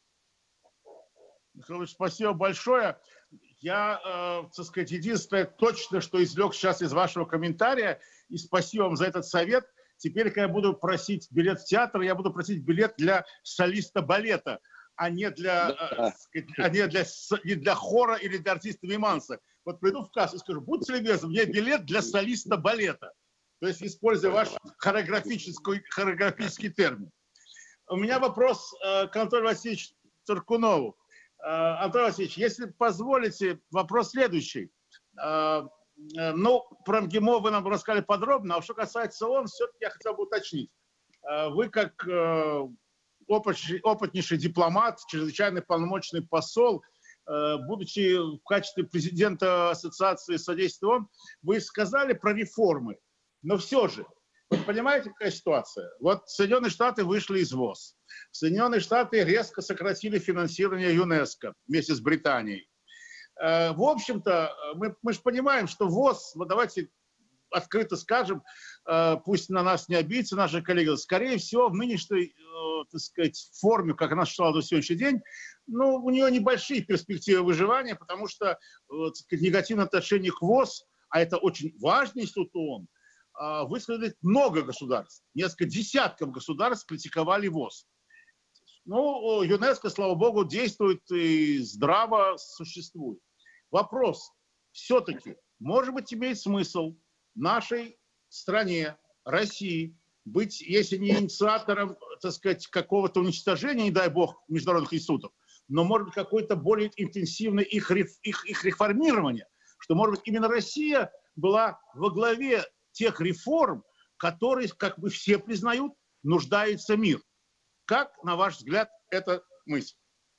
Михаил Ильич, спасибо большое. Я, э, так сказать, единственное точно, что извлек сейчас из вашего комментария, и спасибо вам за этот совет. Теперь, когда я буду просить билет в театр, я буду просить билет для солиста балета, а не для, да. э, а не для, не для хора или для артиста миманса. Вот приду в кассу и скажу, будьте любезны, мне билет для солиста балета. То есть, используя ваш хореографический, хореографический термин. У меня вопрос э, к Анатолию Васильевичу Цуркунову. Антон Васильевич, если позволите, вопрос следующий. Ну, про МГИМО вы нам рассказали подробно, а что касается ООН, все-таки я хотел бы уточнить. Вы как опытнейший дипломат, чрезвычайный полномочный посол, будучи в качестве президента Ассоциации содействия ООН, вы сказали про реформы, но все же, вы понимаете, какая ситуация? Вот Соединенные Штаты вышли из ВОЗ. Соединенные Штаты резко сократили финансирование ЮНЕСКО вместе с Британией. В общем-то, мы, мы же понимаем, что ВОЗ, вот давайте открыто скажем, пусть на нас не обидятся наши коллеги, скорее всего, в нынешней, так сказать, форме, как она существовала до сегодняшнего дня, ну, у нее небольшие перспективы выживания, потому что, так сказать, негативное отношение к ВОЗ, а это очень важный институт ООН, высказали много государств. Несколько десятков государств критиковали ВОЗ. Ну, ЮНЕСКО, слава богу, действует и здраво существует. Вопрос. Все-таки, может быть, имеет смысл нашей стране, России, быть, если не инициатором, так сказать, какого-то уничтожения, не дай бог, международных институтов, но, может быть, какое-то более интенсивное их, их, их реформирование, что, может быть, именно Россия была во главе тех реформ, которые, как бы все признают, нуждается мир. Как, на ваш взгляд, эта мысль?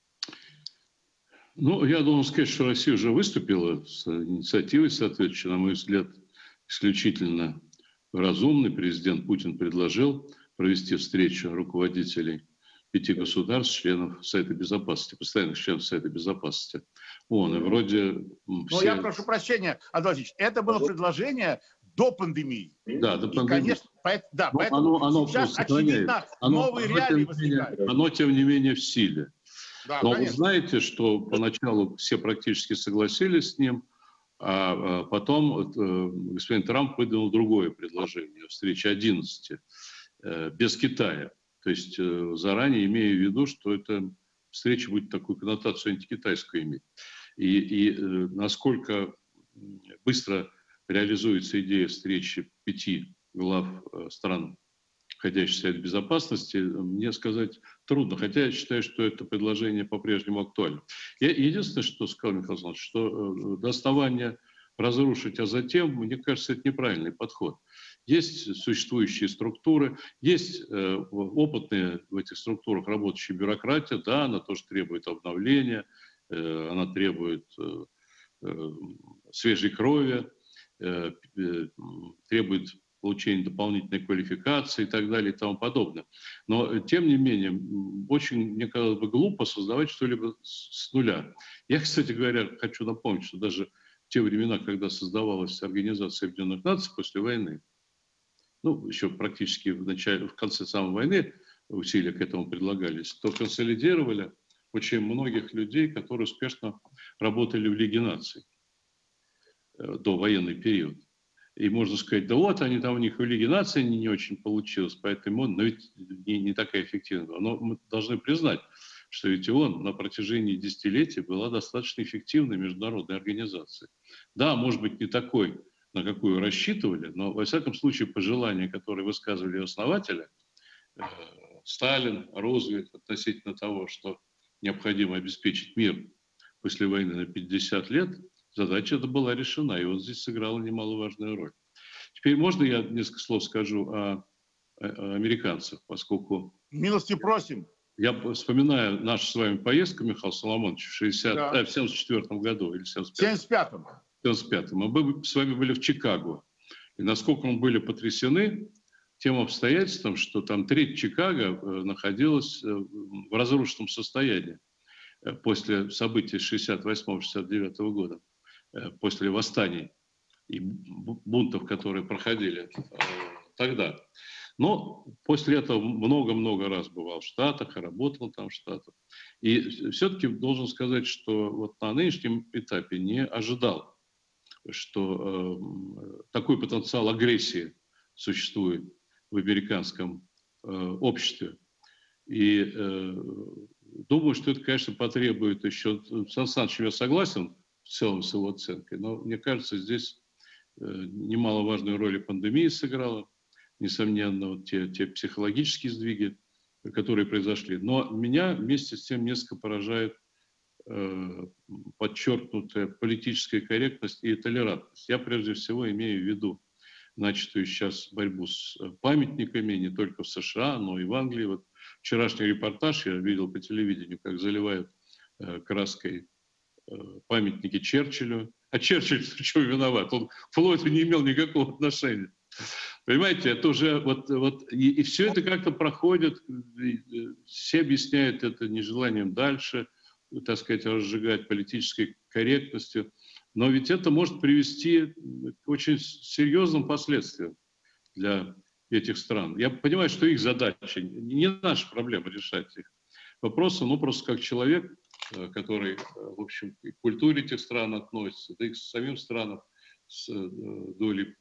Ну, я должен сказать, что Россия уже выступила с инициативой, соответственно, на мой взгляд, исключительно разумный. Президент Путин предложил провести встречу руководителей пяти государств, членов Совета Безопасности, постоянных членов Совета Безопасности ООН. И вроде Ну, все... я прошу прощения, Анатолий Васильевич, это было предложение до пандемии. Да, до пандемии. И, конечно, поэтому, да, Но поэтому оно, оно сейчас, очевидно, оно, новые оно, реалии тем возникают. менее, оно, тем не менее, в силе. Да, Но конечно. вы знаете, что поначалу все практически согласились с ним, а потом господин Трамп выдвинул другое предложение, встреча одиннадцати, без Китая. То есть заранее имея в виду, что эта встреча будет такую коннотацию антикитайскую иметь. И, и насколько быстро реализуется идея встречи пяти глав стран входящий в Совет Безопасности, мне сказать трудно, хотя я считаю, что это предложение по-прежнему актуально. Я, единственное, что сказал Михаил Александрович, что до основания разрушить, а затем, мне кажется, это неправильный подход. Есть существующие структуры, есть э, опытные в этих структурах работающие бюрократия, да, она тоже требует обновления, э, она требует э, э, свежей крови, э, э, требует получения дополнительной квалификации и так далее и тому подобное. Но, тем не менее, очень, мне казалось бы, глупо создавать что-либо с нуля. Я, кстати говоря, хочу напомнить, что даже в те времена, когда создавалась Организация Объединенных Наций после войны, ну, еще практически в, начале, в конце самой войны усилия к этому предлагались, то консолидировали очень многих людей, которые успешно работали в Лиге наций до военный период. И можно сказать, да вот, они там у них в Лиге наций не, не очень получилось, поэтому он, но ведь не, не такая эффективная. Но мы должны признать, что ведь ООН на протяжении десятилетий была достаточно эффективной международной организацией. Да, может быть, не такой, на какую рассчитывали, но, во всяком случае, пожелания, которые высказывали основатели, э, Сталин, Рузвельт, относительно того, что необходимо обеспечить мир после войны на пятьдесят лет, задача эта была решена, и вот здесь сыграла немаловажную роль. Теперь можно я несколько слов скажу о, о американцах, поскольку... Милости просим. Я вспоминаю нашу с вами поездку, Михаил Соломонович, в, шестидесятом, да. э, в семьдесят четвёртом году или семьдесят пятом. семьдесят пятом. семьдесят пятом. Мы с вами были в Чикаго. И насколько мы были потрясены тем обстоятельством, что там треть Чикаго находилась в разрушенном состоянии после событий шестьдесят восьмого — шестьдесят девятого года, после восстаний и бунтов, которые проходили тогда. Но после этого много-много раз бывал в Штатах, работал там в Штатах. И все-таки должен сказать, что вот на нынешнем этапе не ожидал, что э, такой потенциал агрессии существует в американском э, обществе. И э, думаю, что это, конечно, потребует еще... С Сан Санычем я согласен в целом с его оценкой, но мне кажется, здесь э, немаловажную роль и пандемия сыграла, несомненно, вот те, те психологические сдвиги, которые произошли. Но меня вместе с тем несколько поражает э, подчеркнутая политическая корректность и толерантность. Я прежде всего имею в виду начатую сейчас борьбу с памятниками не только в США, но и в Англии. Вот вчерашний репортаж я видел по телевидению, как заливают э, краской э, памятники Черчиллю. А Черчилль в чем виноват? Он к флоту не имел никакого отношения. Понимаете, это уже вот, вот и, и все это как-то проходит, все объясняют это нежеланием дальше, так сказать, разжигать политической корректностью, но ведь это может привести к очень серьезным последствиям для этих стран. Я понимаю, что их задача, не наша проблема решать их вопросы, но просто как человек, который, в общем, к культуре этих стран относится, да и к самим странам с долей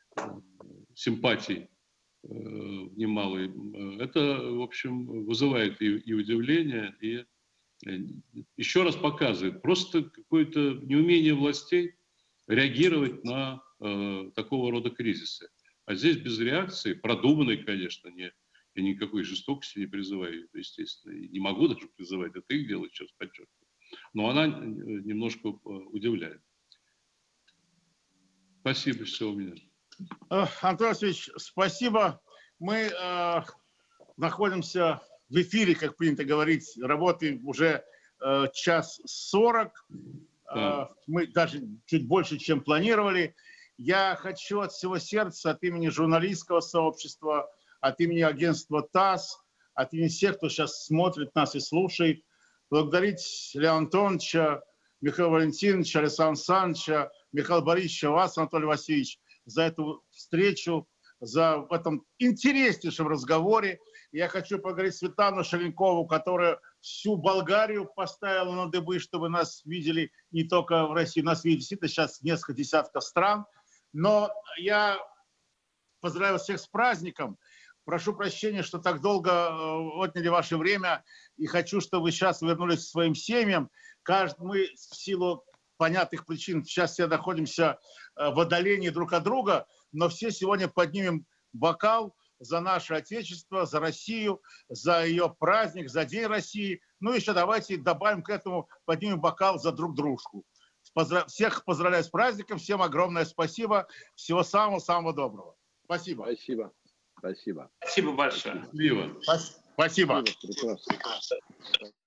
симпатий э, немалой, это, в общем, вызывает и, и удивление, и э, еще раз показывает просто какое-то неумение властей реагировать на э, такого рода кризисы. А здесь без реакции, продуманной, конечно, не, я никакой жестокости не призываю, естественно, и не могу даже призывать, это их дело, сейчас подчеркиваю, но она немножко удивляет. Спасибо, все у меня. Антон Васильевич, спасибо. Мы э, находимся в эфире, как принято говорить, работаем уже э, час сорок. Э, мы даже чуть больше, чем планировали. Я хочу от всего сердца, от имени журналистского сообщества, от имени агентства ТАСС, от имени всех, кто сейчас смотрит нас и слушает, благодарить Леонида Антоновича, Михаила Валентиновича, Александра Александровича, Михаила Борисовича, вас, Анатолий Васильевич, за эту встречу, за в этом интереснейшем разговоре. Я хочу поговорить Светлану Шаленкову, которая всю Болгарию поставила на дыбы, чтобы нас видели не только в России, нас видят действительно сейчас несколько десятков стран. Но я поздравляю всех с праздником. Прошу прощения, что так долго отняли ваше время. И хочу, чтобы вы сейчас вернулись к своим семьям. Каждый, мы в силу понятных причин сейчас все находимся в отдалении друг от друга, но все сегодня поднимем бокал за наше Отечество, за Россию, за ее праздник, за День России. Ну, еще давайте добавим к этому, поднимем бокал за друг дружку. Поздра... Всех поздравляю с праздником, всем огромное спасибо, всего самого-самого доброго. Спасибо. Спасибо. Спасибо. Спасибо большое. Счастливо. Спасибо. Спасибо. Прекрасно.